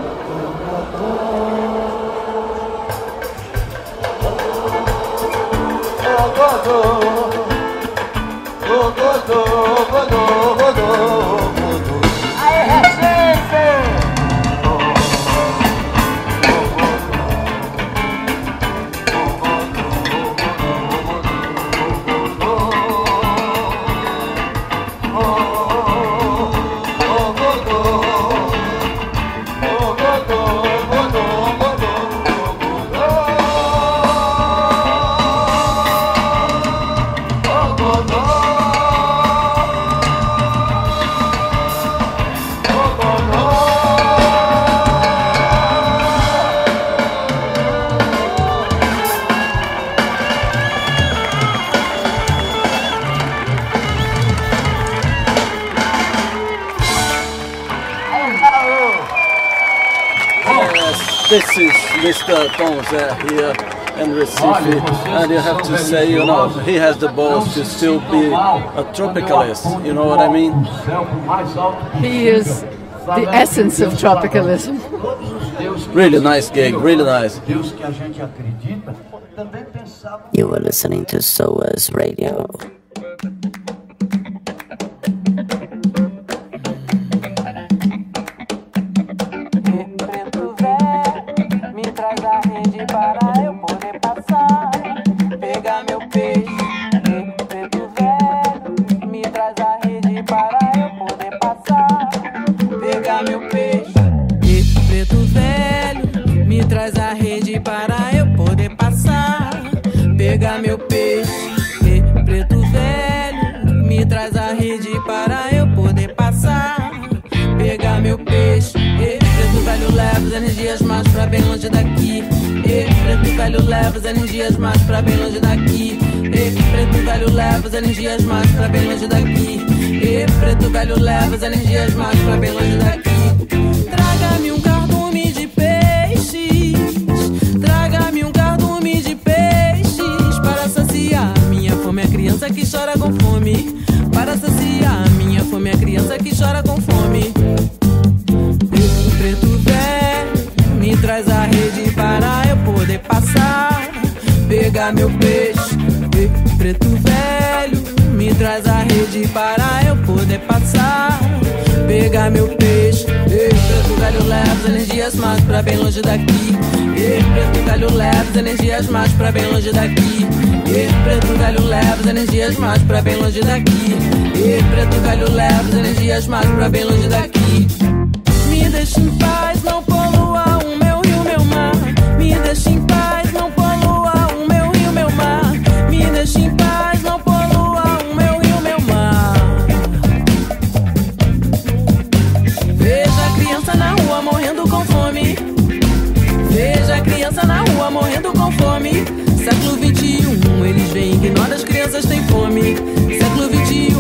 This is Mr. Tom Zé here in Recife, and you have to say, you know, he has the balls to still be a tropicalist, you know what I mean? He is the essence of tropicalism. Really nice gig, really nice. You were listening to SOAS Radio. Pega meu peixe, preto velho, me traz a rede para eu poder passar. Pega meu peixe, preto velho, leva as energias mais pra bem longe daqui. Preto velho, leva as energias mais pra bem longe daqui. Preto velho, leva as energias mais pra bem longe daqui. Preto velho, leva as energias mais pra bem longe daqui. Traga-me um cardume de peixes, traga-me um cardume de peixes para saciar minha fome, a criança que chora com fome. Para saciar minha fome, a criança que chora com fome. Preto velho, me traz a rede para eu poder passar. Pega meu peixe, preto velho, me traz a rede para eu poder passar. Pega meu peixe, preto velho, leva as energias mais pra bem longe daqui. Preto velho, leva as energias mais pra bem longe daqui. Preto velho, leva as energias mais pra bem longe daqui. Preto velho, leva as energias mais pra bem longe daqui. Me deixa em paz, não polua o meu rio, meu mar. Me deixa em paz, não polua o meu rio, meu mar. Me deixa em paz, não polua o meu rio, meu mar. Veja a criança na rua morrendo com fome. Veja a criança na rua morrendo com fome. Século XXI, eles veem que nós das crianças tem fome. Século XXI,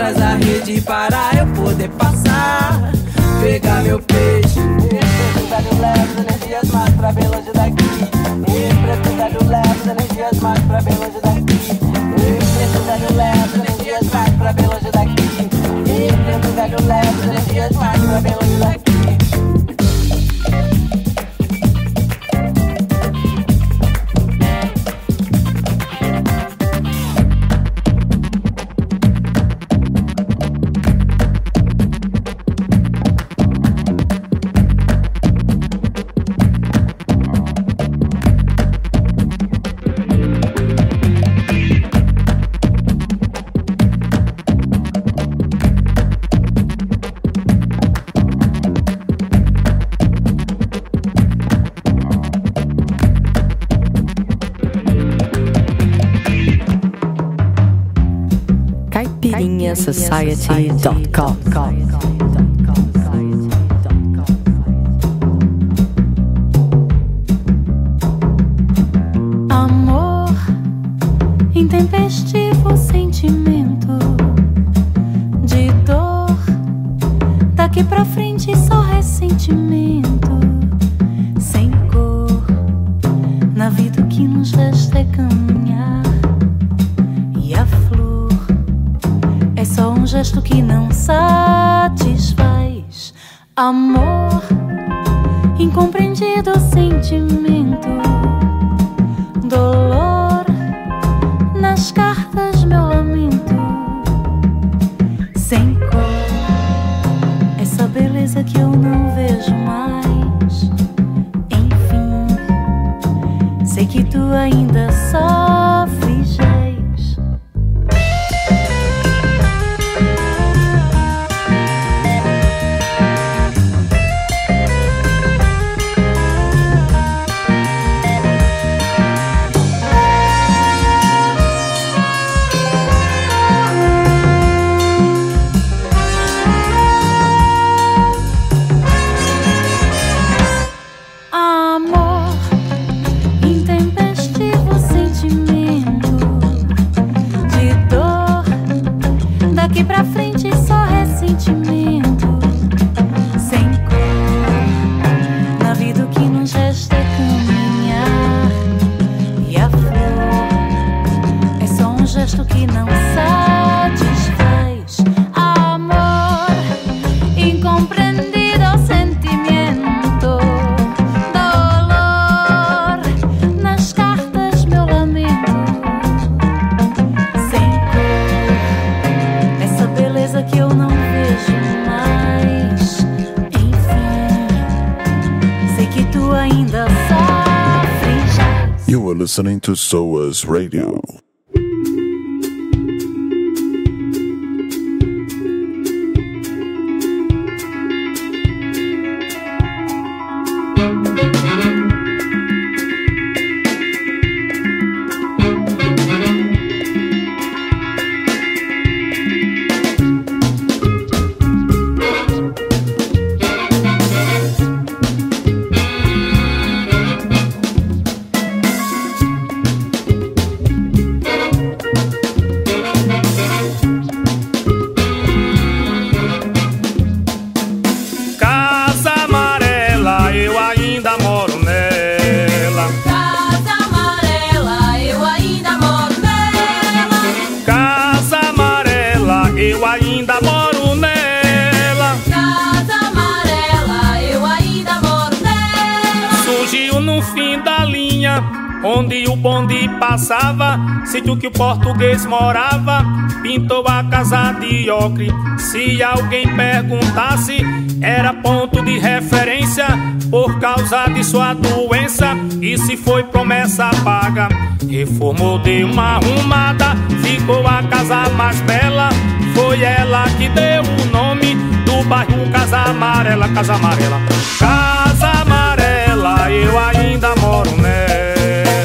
traz a rede para eu poder passar, pegar meu peixe. Precisado leve, energias mais pra bem longe daqui. Precisado leve, energias mais pra bem longe daqui. Precisado leve, energias mais pra bem longe daqui. Precisado leve, energias mais pra bem longe daqui. Society.com. Amor, intempestivo sentimento de dor. Daqui pra frente só ressentimento. Sem cor, na vida o que nos resta é caminhar. E a flor é só um gesto que não satisfaz. Amor, incompreendido sentimento. Dolor, nas cartas meu lamento. Sem cor, essa beleza que eu não vejo mais. Enfim, sei que tu ainda sofres. You are listening to SOAS Radio. Onde o bonde passava, sítio que o português morava, pintou a casa de ocre. Se alguém perguntasse, era ponto de referência por causa de sua doença. E se foi promessa paga, reformou, deu uma arrumada, ficou a casa mais bela. Foi ela que deu o nome do bairro Casa Amarela. Casa Amarela, Casa Amarela, eu ainda moro nela.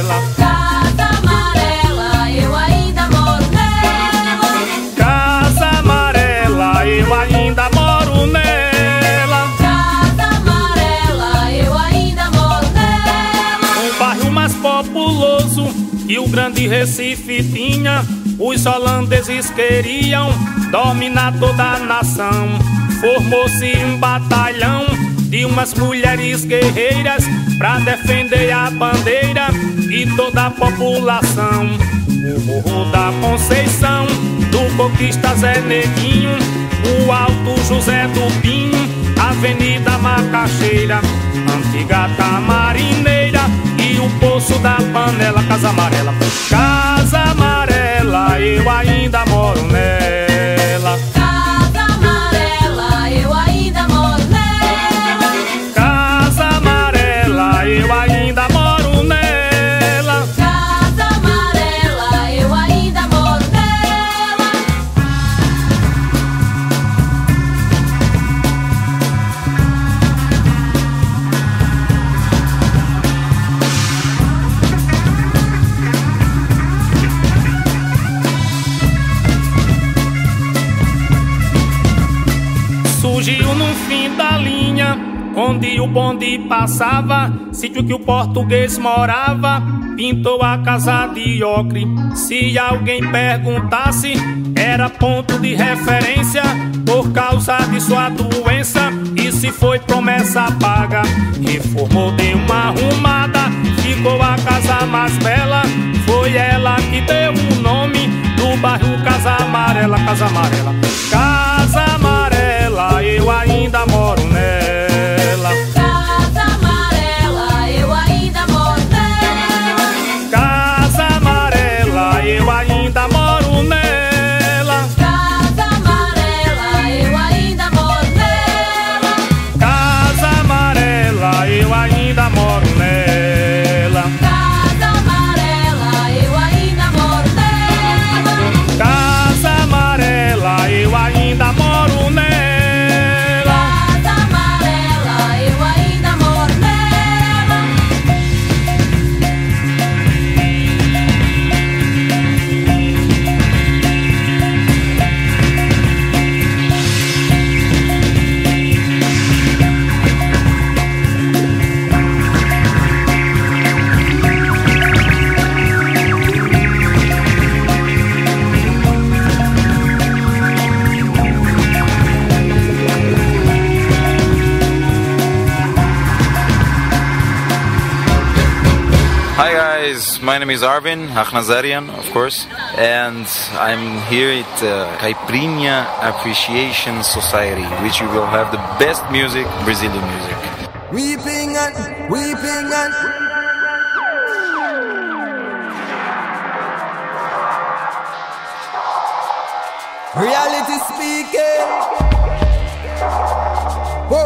Eu ainda moro nela. Casa Amarela, eu ainda moro nela. O bairro mais populoso que o grande Recife tinha, os holandeses queriam dominar toda a nação. Formou-se um batalhão de umas mulheres guerreiras pra defender a bandeira e toda a população. O Morro da Conceição, do Conquista Zé Neguinho, o Alto José do Pinho, Avenida Macaxeira, Antiga Tamarineira e o Poço da Panela. Casa Amarela, Casa Amarela, eu ainda moro nela. Casa Amarela, eu ainda moro nela. Casa Amarela, eu ainda moro nela. Casa Amarela, eu ainda moro nela. Surgiu no fim da linha, onde o bonde passava, sítio que o português morava, pintou a casa de ocre. Se alguém perguntasse, era ponto de referência, por causa de sua doença. E se foi promessa paga, reformou, deu uma arrumada, ficou a casa mais bela. Foi ela que deu o nome do bairro Casa Amarela. Casa Amarela, Casa Amarela, eu ainda moro nela. Casa Amarela, eu ainda moro nela. Casa Amarela, eu ainda moro nela. Casa Amarela, eu ainda moro nela. Casa Amarela, eu ainda moro nela. Casa Amarela, eu ainda moro nela. Casa Amarela, eu ainda moro nela. Casa Amarela, eu ainda moro nela. Hi guys, my name is Arvin Akhnazarian, of course, and I'm here at Caipirinha Appreciation Society, which will have the best music, Brazilian music. Weeping and reality speaking. Whoa.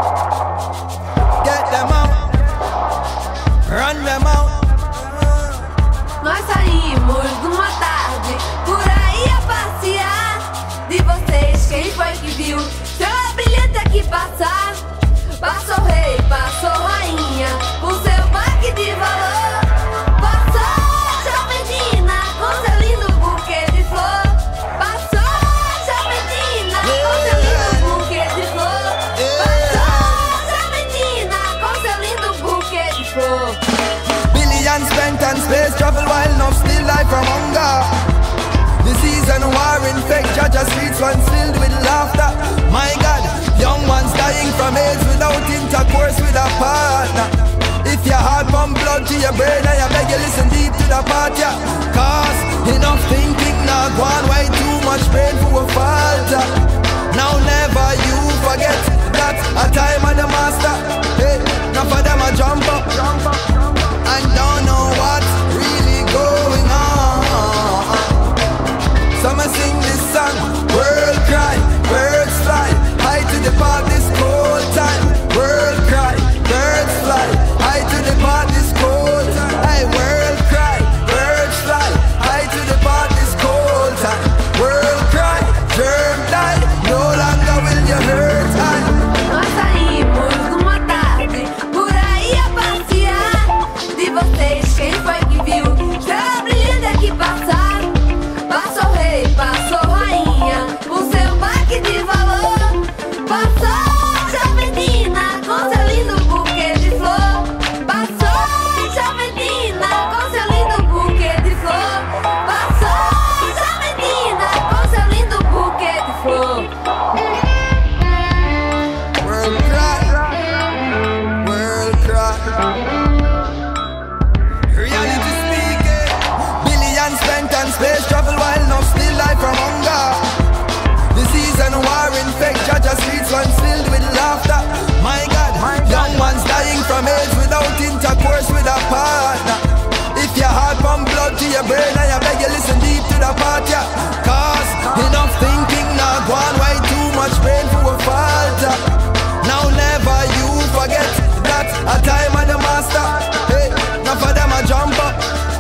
Get them out, run them out. Nós saímos numa tarde por aí a passear. De vocês, quem foi que viu seu brilhante aqui passar? Passou rei, passou rainha, o seu baque de valor. Passou Jovenina com seu lindo buquê de flor. Passou Jovenina com seu lindo buquê de flor. Passou Jovenina com seu lindo buquê de flor. Billions spent on space travel while enough still life from hunger. Disease and war infect Jaja streets once filled with laughter. My God, young ones dying from AIDS without intercourse with a partner. If your heart pump blood to your brain, I beg you listen deep to the part, yeah. Cause enough thinking not one way, too much pain for a falter. Now never you forget that a time of the master. Hey, now for them a jump up and don't know what's really going on. Some sing this song, world cry, birds fly, high to the park this cold time. World cry, birds fly, high to the park this cold time. Hey, world cry, birds fly, high to the park this cold time. World cry, germ die, Reality speaking, billions spent on space travel while no still life from hunger. Disease and war infect Jaja streets once filled with laughter. My God, young ones dying from AIDS without intercourse with a partner. If your heart pump blood to your brain, I beg you listen deep to the part, yeah. Cause enough thinking now go on, why too much pain for a falter. Now never you forget that a time of the master. Hey, now for them I jump up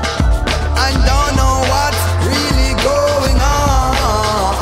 and don't know what's really going on.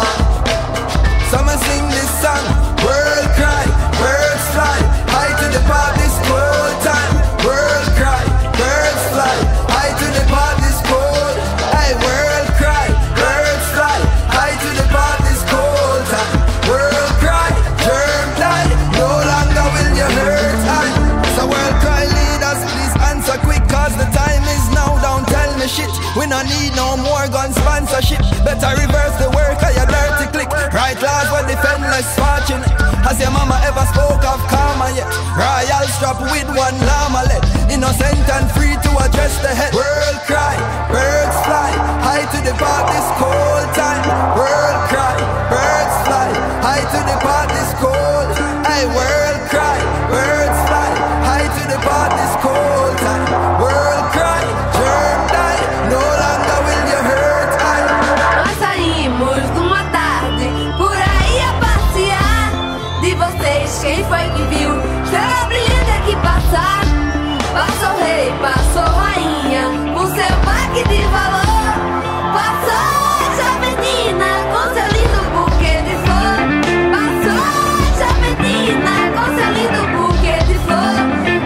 Some sing this song, world cry, birds fly, high to the part this cold time. World cry, birds fly, high to the part this cold. Hey, world cry, birds fly, high to the part this cold time. World cry, germ die, no longer will you hurt I. So world cry leaders, please answer quick, cause the time is now, don't tell me shit. We don't need no more gun sponsorship. Better reverse the work of your dirty click. Right laws will defend less fortunate. Has your mama ever spoke of karma yet? Royal strap with one llama let. Innocent and free to address the head. World cry, birds fly, high to the part this cold time. World cry, birds fly, high to the part this cold. Hey, world cry, birds fly, high to the part this cold time. World cry, germ die, no longer will you hurt I. Nós saímos numa tarde por aí a passear. De vocês, quem foi que viu estrela brilhante aqui passar? Passou rei, passou rainha, com seu baque de valor. Passou a menina com seu lindo buquê de flor. Passou a menina com seu lindo buquê de flor.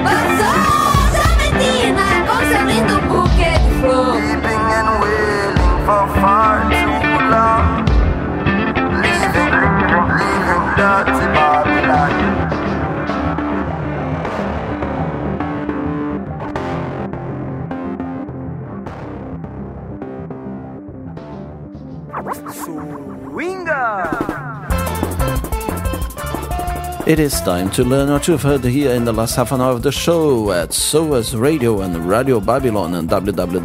Passou a menina com seu lindo buquê de flor. Weeping and wailing for far too long. Leaving dirty Babylon. It is time to learn what you've heard here in the last half an hour of the show at SOAS Radio and Radio Babylon and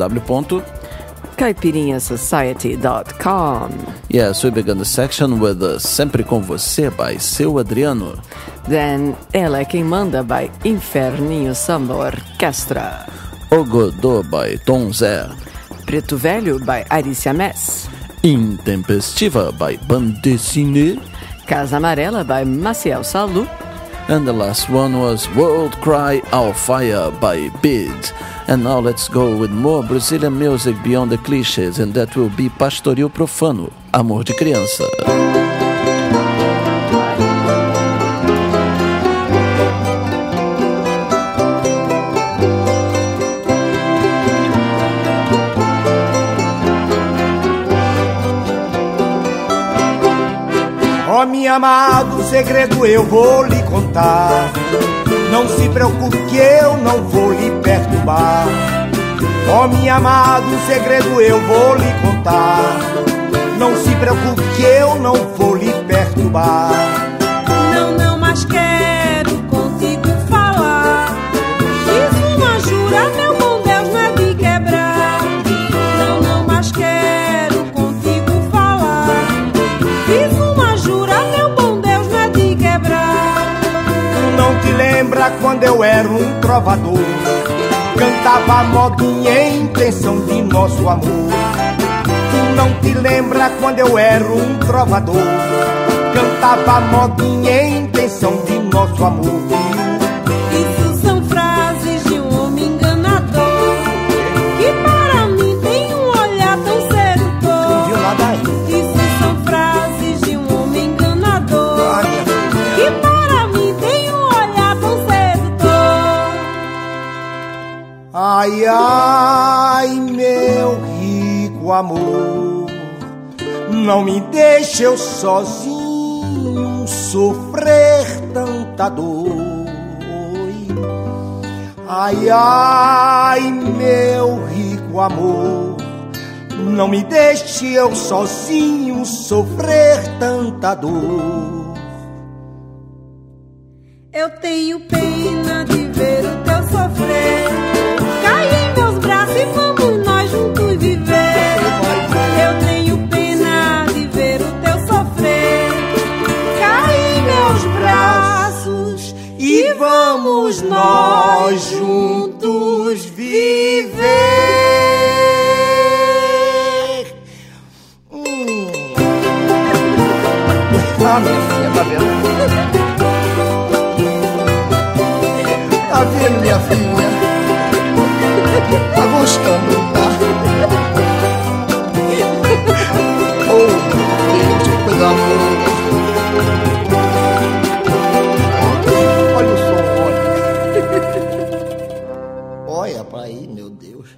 www.caipirinhasociety.com. Yes, we began the section with Sempre Com Você by Seu Adriano. Then Ela é Quem Manda by Inferninho Samba Orquestra. O Godô by Tom Zé. Preto Velho by Aricia Mess. Intempestiva by Bande Dessinée. Casa Amarela by Maciel Salu. And the last one was World Cry Our Fire by Bid. And now let's go with more Brazilian music beyond the clichés, and that will be Pastoril Profano, Amor de Criança. Ó, meu amado, segredo eu vou lhe contar. Não se preocupe que eu não vou lhe perturbar. Ó, meu amado, segredo eu vou lhe contar. Não se preocupe que eu não vou lhe perturbar. Não, mas quero contigo falar. Fiz uma jura, meu bom Deus, não é de quebrar. Não, mas quero contigo falar. Fiz uma jura, meu bom Deus, não é de quebrar. Não te lembra quando eu era um trovador? Cantava modinha em intenção de nosso amor. Tu não te lembra quando eu era um trovador? Cantava modinha em intenção de nosso amor. Isso são frases de um homem enganador, que para mim tem um olhar tão sedutor. Isso são frases de um homem enganador, que para mim tem um olhar tão sedutor. Ai, ai, meu rico amor, não me deixe eu sozinho sofrer tanta dor. Ai, ai, meu rico amor, Não me deixe eu sozinho sofrer tanta dor. Eu tenho pena de ver o teu sofrer. Cai em meus braços e vamos nós juntos viver. Eu tenho pena de ver o teu sofrer. Cai em meus braços e vamos nós juntos viver. Ah, minha filha, tá vendo? Tá vendo, minha filha? Tá gostando, tá? Oh, Deus, que coisa boa. Olha o som, olha. Olha pra aí, meu Deus.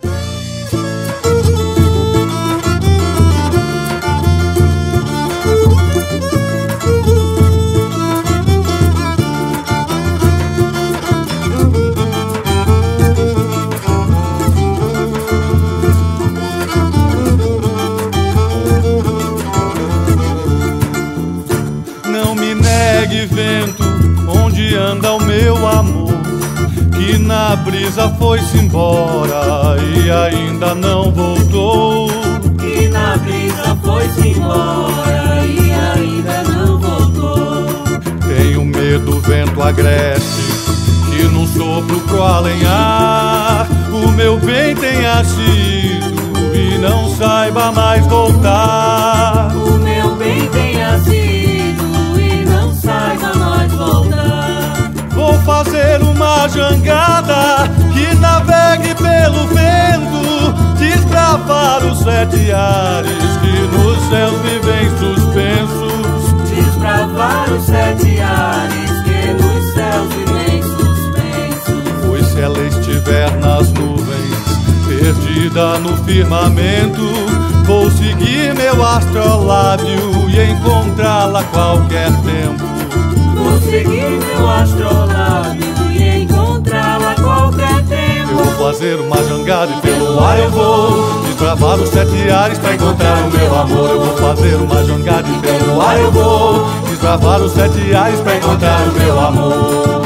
Vento, onde anda o meu amor, que na brisa foi-se embora e ainda não voltou. Que na brisa foi-se embora e ainda não voltou. Tenho medo, o vento agreste, que num sopro pro alenhar o meu bem tenha sido e não saiba mais voltar. O meu bem tenha sido saiba mais voltar. Vou fazer uma jangada que navegue pelo vento, desbravar os 7 ares que nos céus vivem suspensos. Desbravar os 7 ares que nos céus vivem suspensos. Pois se ela estiver nas nuvens, perdida no firmamento, vou seguir meu astrolábio e encontrá-la a qualquer tempo. Vou seguir meu astrolábio e encontrá-la a qualquer tempo. Eu vou fazer uma jangada e pelo ar eu vou desbravar os 7 ares pra encontrar o meu amor. Eu vou fazer uma jangada e pelo ar eu vou desbravar os 7 ares pra encontrar o meu amor.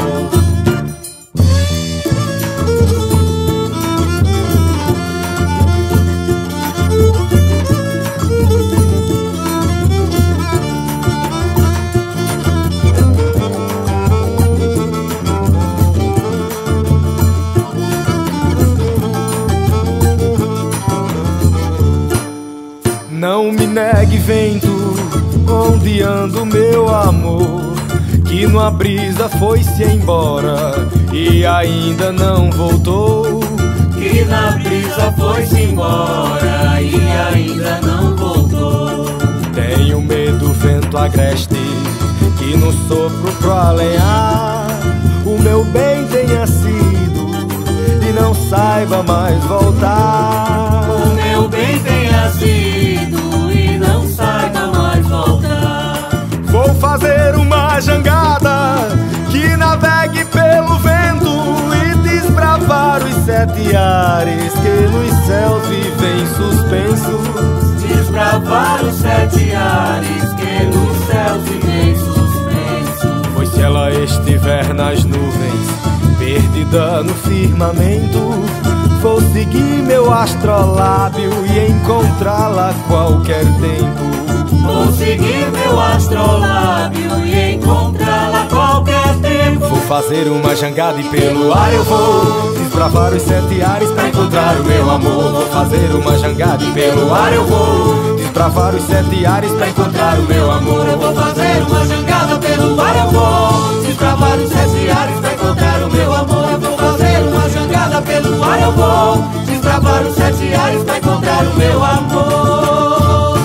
Não me negue, vento, onde anda o meu amor, que numa brisa foi-se embora e ainda não voltou. Que na brisa foi-se embora e ainda não voltou. Tenho medo, vento agreste, que no sopro pro alenhar o meu bem tenha sido e não saiba mais voltar. O meu bem tenha sido e não saiba mais voltar. Vou fazer uma jangada que navegue pelo vento e desbravar os 7 ares que nos céus vivem suspensos. Desbravar os 7 ares que nos céus vivem suspensos. Pois se ela estiver nas nuvens, perdida no firmamento, vou seguir meu astrolábio e encontrá-la a qualquer tempo. Vou seguir meu astrolábio e encontrá-la a qualquer tempo. Vou fazer uma jangada e pelo ar eu vou desbravar os 7 ares pra encontrar o meu amor. Vou fazer uma jangada e pelo ar eu vou desbravar os 7 ares pra encontrar o meu amor. Eu vou fazer uma jangada pelo ar eu vou desbravar os 7 ares pra encontrar o meu amor. Eu vou fazer uma jangada pelo ar eu vou desbravar os 7 ares pra encontrar o meu amor.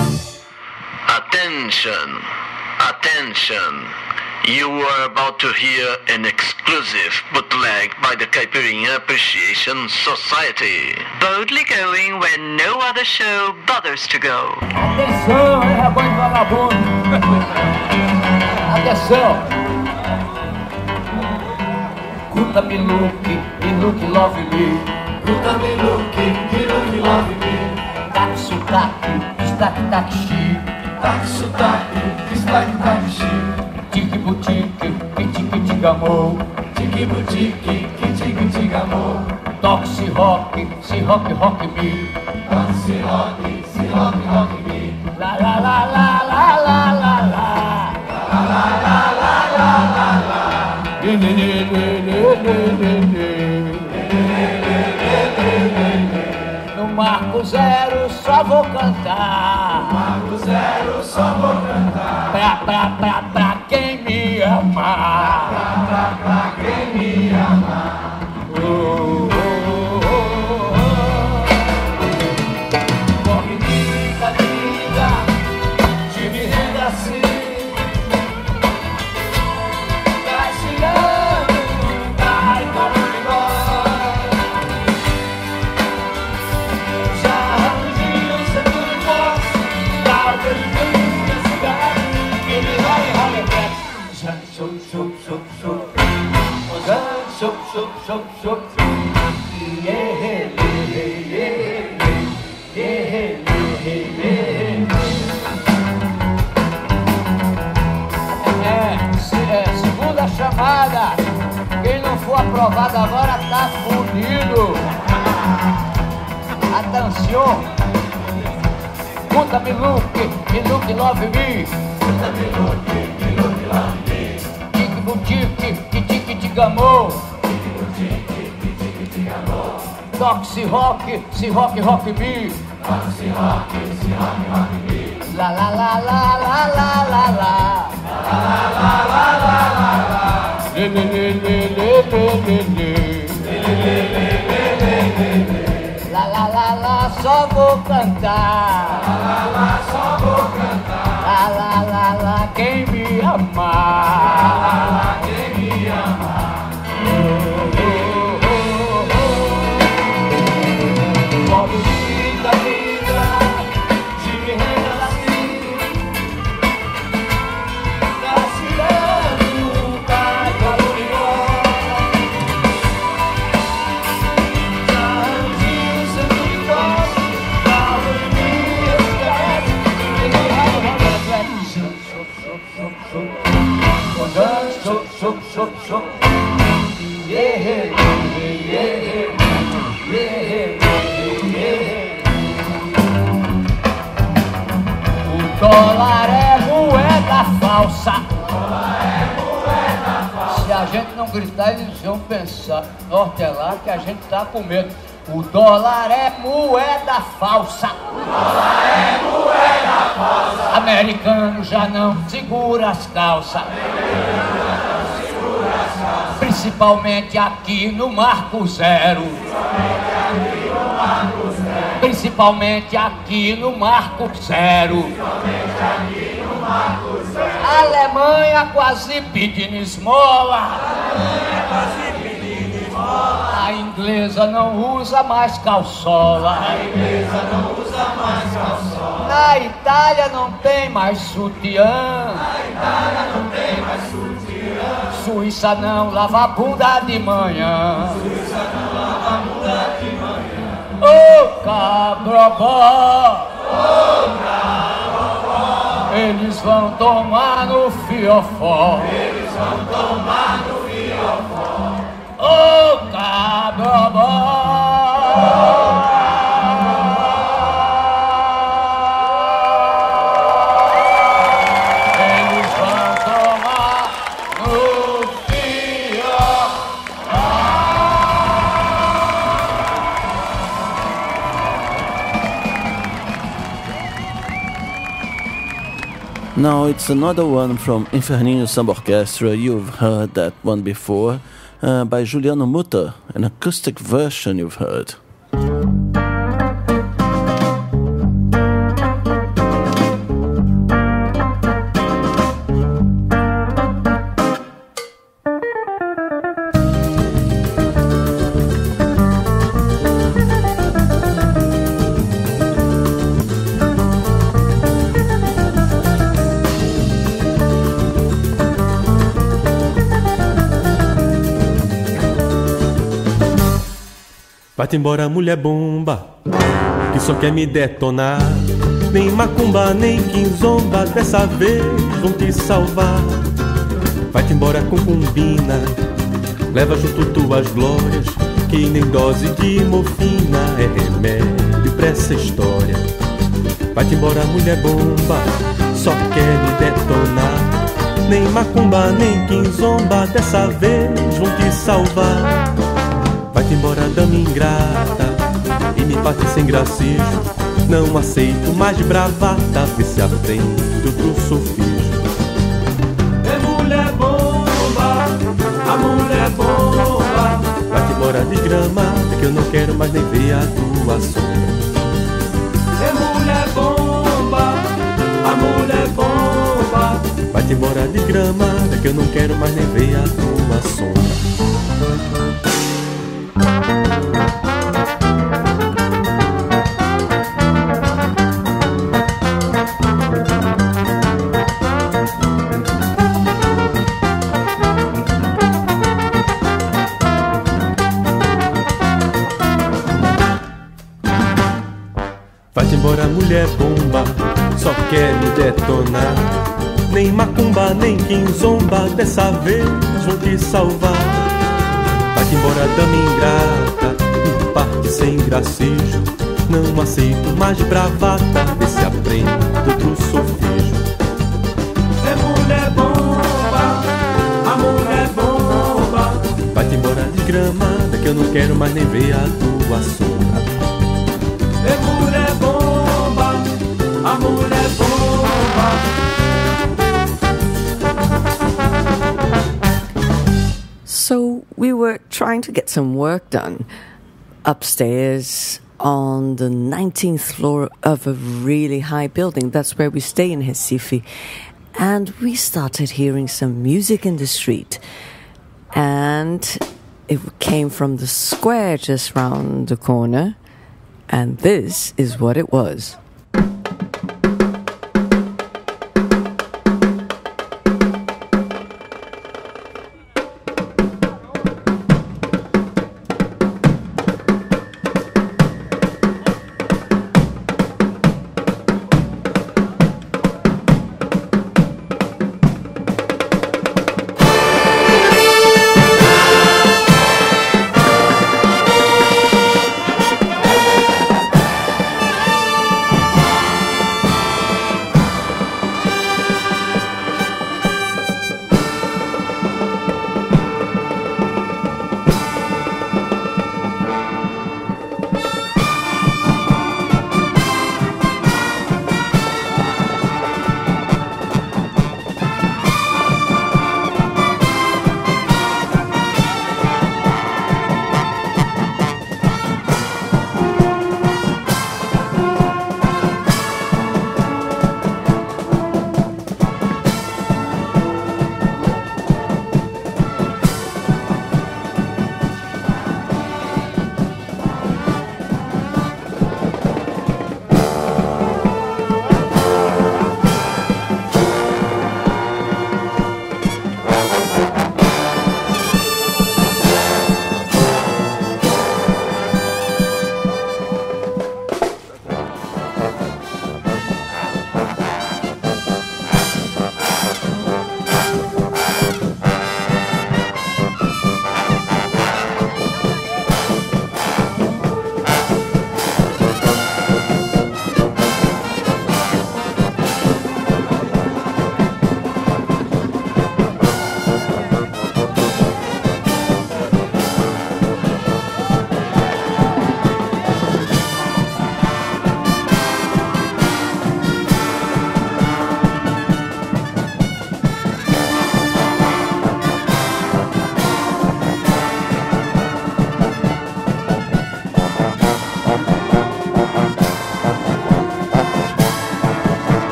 Attention, attention. You are about to hear an exclusive bootleg by the Caipirinha Appreciation Society. Boldly going where no other show bothers to go. Atenção, é rebanho vagabundo. Atenção. Kuta me look, love me. Kuta me look, love me. Katsuka, tac-tac-xi, tac-sotaque, tac-tac-xi, tique-butique, tique-tique-gamou, tique-butique, tique-tique-gamou, toxi-rock, si-rock-rock-me, toxi-rock, si-rock-rock-me, la-la-la-la-la-la-la-la, la-la-la-la-la-la-la, no Marco Zero só vou cantar, Marco Zero só vou cantar, pra quem me amar, pra quem me amar. Movimenta a vida, te me renda assim, vai chegando, vai calando embora. Já arranjei o centro de posse, dá o que ele tem, cigarro, que ele vai e rola atrás. Já chup, chup, chup, chup, já chup, chup, chup, chup, segunda chamada. Quem não for aprovado agora tá fudido. Atenção. Conta-me Luke, love me. Conta-me Luke, love me. Tique-butique, tique-tique-gamou. Toxi-rock, si-rock-rock-me. Toxi-rock, si-rock-rock-me. La-la-la-la-la-la-la-la. La la la la, só vou cantar. La la la, só vou cantar. La la la la, quem me amar. La la la, quem me amar. Movimenta a vida, te me renda assim. O dólar é moeda falsa. Se a gente não gritar, eles vão pensar, norte é lá que a gente tá com medo. O dólar é moeda falsa. O dólar é moeda falsa. Americano já não segura as calças. Principalmente aqui no Marco Zero. Principalmente aqui no Marco Zero. Alemanha quase pedindo esmola. A inglesa não usa mais calçola. Na Itália não tem mais sutiã. Suíça não lava a bunda de manhã. Ô cabrobó, eles vão tomar no fiofó. Ô cabrobó. Now it's another one from Inferninho Samba Orchestra. You've heard that one before by Juliano Mutter, an acoustic version you've heard. Vai-te embora, mulher bomba, que só quer me detonar. Nem macumba, nem quinzomba, dessa vez vão te salvar. Vai-te embora com cumbina, leva junto tuas glórias, que nem dose de morfina é remédio pra essa história. Vai-te embora, mulher bomba, só quer me detonar. Nem macumba, nem quinzomba, dessa vez vão te salvar. Vai-te embora, dama ingrata, e me bate sem gracejo. Não aceito mais bravata, vê se aprende outro sofismo. É mulher bomba, a mulher bomba. Vai-te embora desgramada, que eu não quero mais nem ver a tua sombra. É mulher bomba, a mulher bomba. Vai-te embora desgramada, que eu não quero mais nem ver a tua sombra. Vai-te embora, mulher bomba, só quer me detonar. Nem macumba, nem quinzomba, dessa vez vou te salvar. Vai-te embora, dama ingrata, me parte sem gracejo. Não aceito mais bravata, vê se aprende outro sofismo. É mulher bomba, a mulher bomba. Vai-te embora desgramada, que eu não quero mais nem ver a tua sombra. É mulher bomba, a mulher bomba. So we were trying to get some work done upstairs on the 19th floor of a really high building. That's where we stay in Recife. And we started hearing some music in the street. And it came from the square just round the corner. And this is what it was.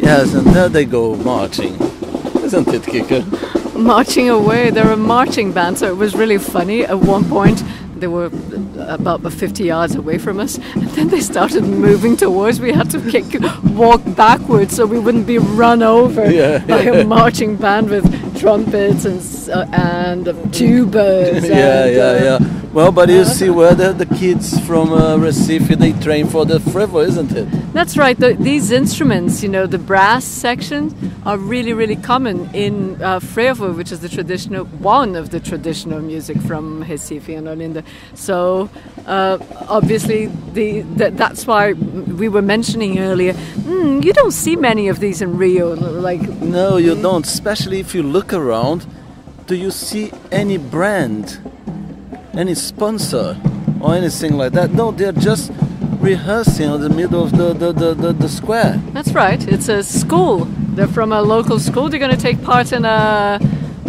Yes, and there they go marching. Isn't it, Kika? Marching away. They're a marching band, so it was really funny. At one point, they were about 50 yards away from us, and then they started moving towards. We had to walk backwards so we wouldn't be run over by a marching band with trumpets and tubas. Yeah. Well, but you see where the kids from Recife, they train for the frevo, isn't it? That's right. These instruments, the brass sections, are really, really common in frevo, which is one of the traditional music from Recife and Olinda. So obviously, that's why we were mentioning earlier. You don't see many of these in Rio, No, you don't. Especially if you look around. Do you see any brand, any sponsor, or anything like that? No, they're just rehearsing in the middle of the square. That's right. It's a school. They're from a local school. They're going to take part in a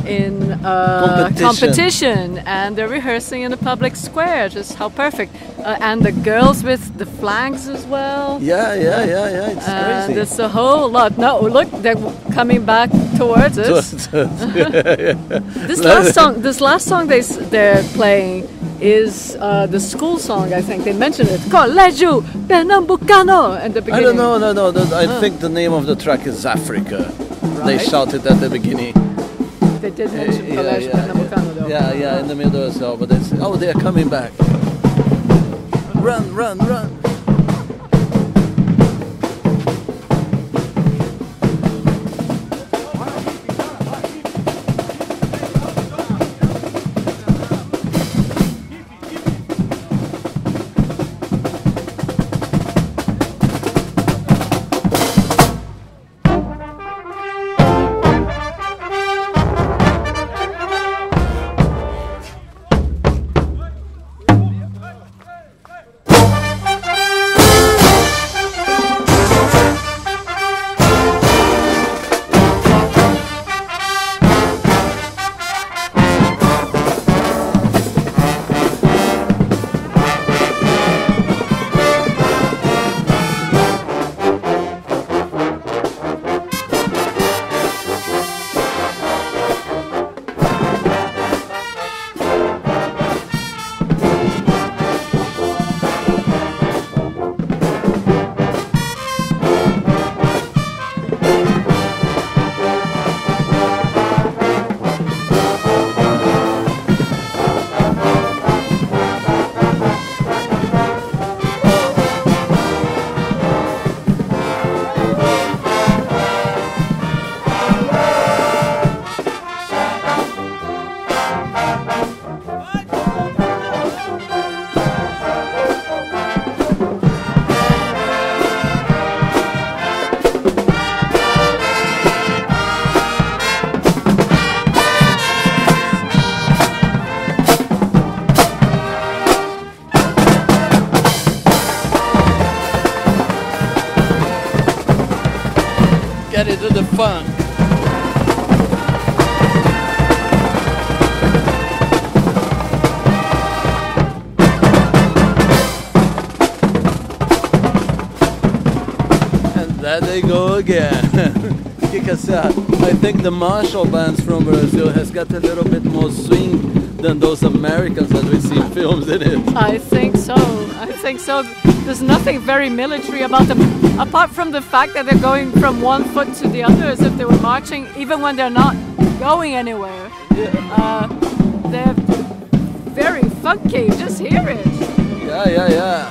competition, and they're rehearsing in the public square. Just how perfect. And the girls with the flags as well. Yeah. It's crazy. It's a whole lot. No, look, they're coming back towards us. This last song they're playing is the school song. I think they mentioned it. Colégio Pernambucano at the beginning. I don't know. I think the name of the track is Africa. Right. They shouted at the beginning. They did mention Colégio Pernambucano though. Yeah, in the middle as well. But they're coming back. Run. Get into the funk. And there they go again. I think the martial bands from Brazil has got a little bit more swing than those Americans that we see in films, in it. I think so. There's nothing very military about them, apart from the fact that they're going from one foot to the other as if they were marching, even when they're not going anywhere. They're very funky. Just hear it. Yeah.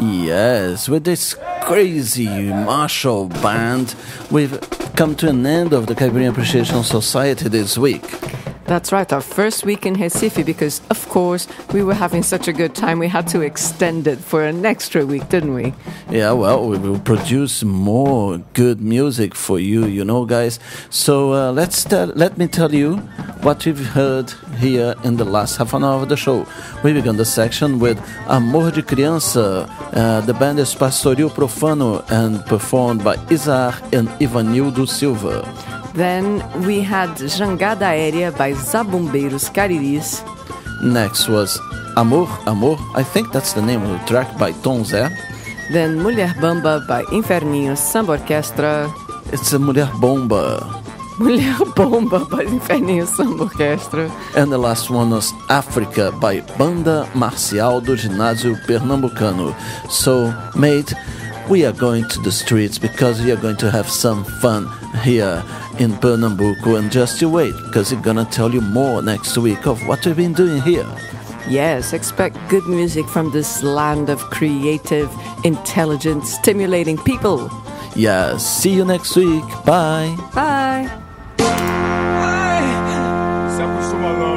Yes, with this crazy martial band, we've come to an end of the Caipirinha Appreciation Society this week. That's right, our first week in Recife, because, of course, we were having such a good time, we had to extend it for an extra week, didn't we? Yeah, well, we will produce more good music for you, you know, guys. So let me tell you what we've heard here in the last half an hour of the show. We began the section with Amor de Criança. The band is Pastoril Profano and performed by Isaac and Ivanildo Silva. Then we had Jangada Aérea by Zabumbeiros Cariris. Next was Amor, Amor, I think that's the name of the track, by Tom Zé. Then Mulher Bamba by Inferninho Samba Orquestra. It's a Mulher Bomba. Mulher Bomba by Inferninho Samba Orquestra. And the last one was África by Banda Marcial do Ginásio Pernambucano. So, mate, we are going to the streets because we are going to have some fun here in Pernambuco, and just you wait, because we're gonna tell you more next week of what we've been doing here. Yes, expect good music from this land of creative, intelligent, stimulating people. Yeah, see you next week. Bye. Bye. Se acostuma